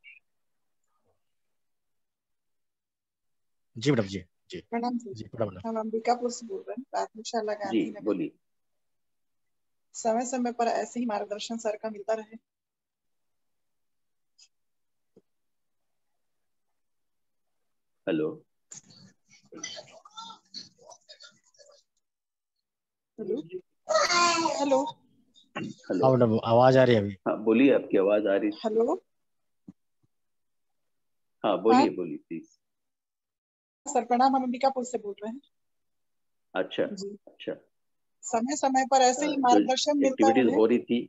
C: जी मैडम जी जी
E: प्रणाम सर।
C: जी प्रणाम मैडम।
E: हम अंबिकापुर से बोल रहे हैं, प्राथमिकशाला
A: जी
E: गांधी नगर।
A: बोलिए।
E: समय समय पर ऐसे ही मार्गदर्शन सर का मिलता रहे।
A: हेलो।
E: Hello hello
A: hello.
C: हाँ मैडम, आवाज आ रही है अभी।
A: हाँ बोलिए, आपकी आवाज आ रही थी।
E: हेलो।
A: हाँ
E: हाँ
A: बोलिए बोलिए प्लीज।
E: सर प्रणाम, हम अंबिकापुर से बोल रहे हैं।
A: अच्छा
E: जी,
A: अच्छा।
E: समय समय पर ऐसे
A: अ,
E: ही
A: जो
E: मार्गदर्शन मिलता
A: एक्टिविटीज
E: रहे।
A: हो रही थी,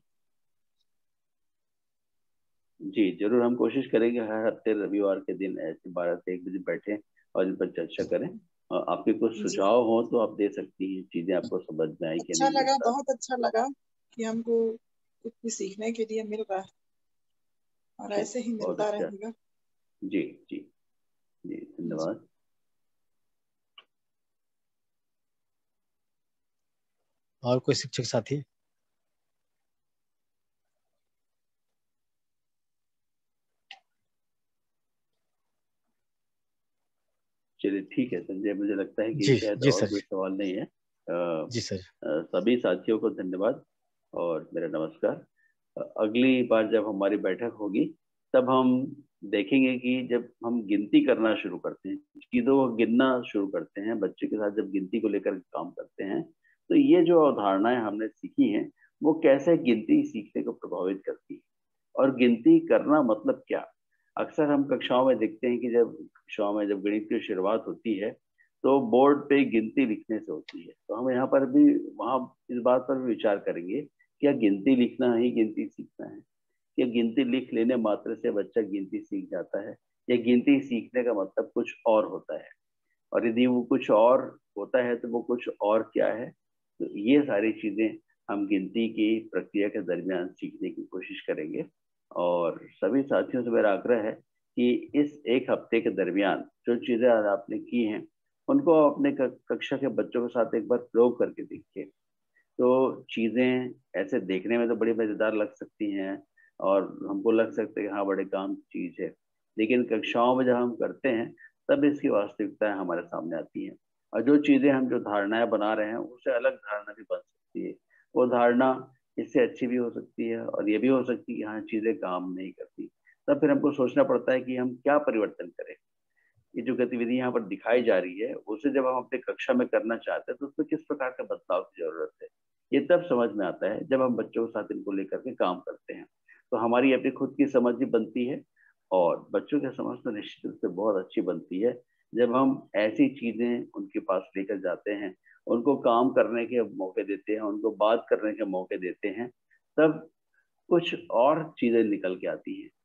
A: जी जरूर हम कोशिश करेंगे हर हफ्ते रविवार के दिन ऐसे बारह से एक बजे बैठे और इस पर चर्चा करें। और आपके कुछ
E: जी,
A: सुझाव हो तो आप दे सकती हैं, चीजें आपको समझ में आई कि
E: अच्छा
A: नहीं ये
E: लगा,
A: बता।
E: बहुत अच्छा लगा कि हमको कुछ भी सीखने के लिए मिल रहा है और
A: जी
E: ऐसे ही
A: बहुत
E: मिलता
A: अच्छा।
E: रहेगा।
A: जी जी जी
E: जी,
A: धन्यवाद।
C: और कोई शिक्षक साथी?
A: चलिए ठीक है संजय, मुझे लगता है कि
C: जी
A: शायद
C: जी
A: और
C: सर।
A: कोई सवाल नहीं है। अ,
C: जी सर।
A: अ, सभी साथियों को धन्यवाद और मेरा नमस्कार। अ, अगली बार जब हमारी बैठक होगी तब हम देखेंगे कि जब हम गिनती करना शुरू करते हैं, चीजों को गिनना शुरू करते हैं, बच्चे के साथ जब गिनती को लेकर काम करते हैं, तो ये जो अवधारणाएं हमने सीखी हैं वो कैसे गिनती सीखने को प्रभावित करती है। और गिनती करना मतलब क्या। अक्सर हम कक्षाओं में देखते हैं कि जब कक्षाओं में जब गणित की शुरुआत होती है तो बोर्ड पे गिनती लिखने से होती है। तो हम यहाँ पर भी वहाँ इस बात पर भी विचार करेंगे, क्या गिनती लिखना ही गिनती सीखना है, या गिनती लिख लेने मात्र से बच्चा गिनती सीख जाता है, या गिनती सीखने का मतलब कुछ और होता है। और यदि वो कुछ और होता है तो वो कुछ और क्या है। तो ये सारी चीजें हम गिनती की प्रक्रिया के दरमियान सीखने की कोशिश करेंगे। और सभी साथियों से मेरा आग्रह है कि इस एक हफ्ते के दरमियान जो चीजें आज आपने की हैं उनको अपने कक्षा के बच्चों के साथ एक बार प्रयोग करके देखिए। तो चीजें ऐसे देखने में तो बड़ी मजेदार लग सकती हैं और हमको लग सकता है कि हाँ बड़े काम की चीज है, लेकिन कक्षाओं में जब हम करते हैं तब इसकी वास्तविकताएं हमारे सामने आती हैं। और जो चीजें हम जो धारणाएं बना रहे हैं उससे अलग धारणा भी बन सकती है। वो धारणा इससे अच्छी भी हो सकती है और ये भी हो सकती है कि हाँ चीजें काम नहीं करती। तब फिर हमको सोचना पड़ता है कि हम क्या परिवर्तन करें। ये जो गतिविधि यहाँ पर दिखाई जा रही है उसे जब हम अपने कक्षा में करना चाहते हैं तो उसमें किस प्रकार का बदलाव की जरूरत है, ये तब समझ में आता है जब हम बच्चों के साथ इनको लेकर के काम करते हैं। तो हमारी अपनी खुद की समझ भी बनती है और बच्चों की समझ तो निश्चित रूप से बहुत अच्छी बनती है जब हम ऐसी चीजें उनके पास लेकर जाते हैं, उनको काम करने के मौके देते हैं, उनको बात करने के मौके देते हैं, तब कुछ और चीजें निकल के आती हैं।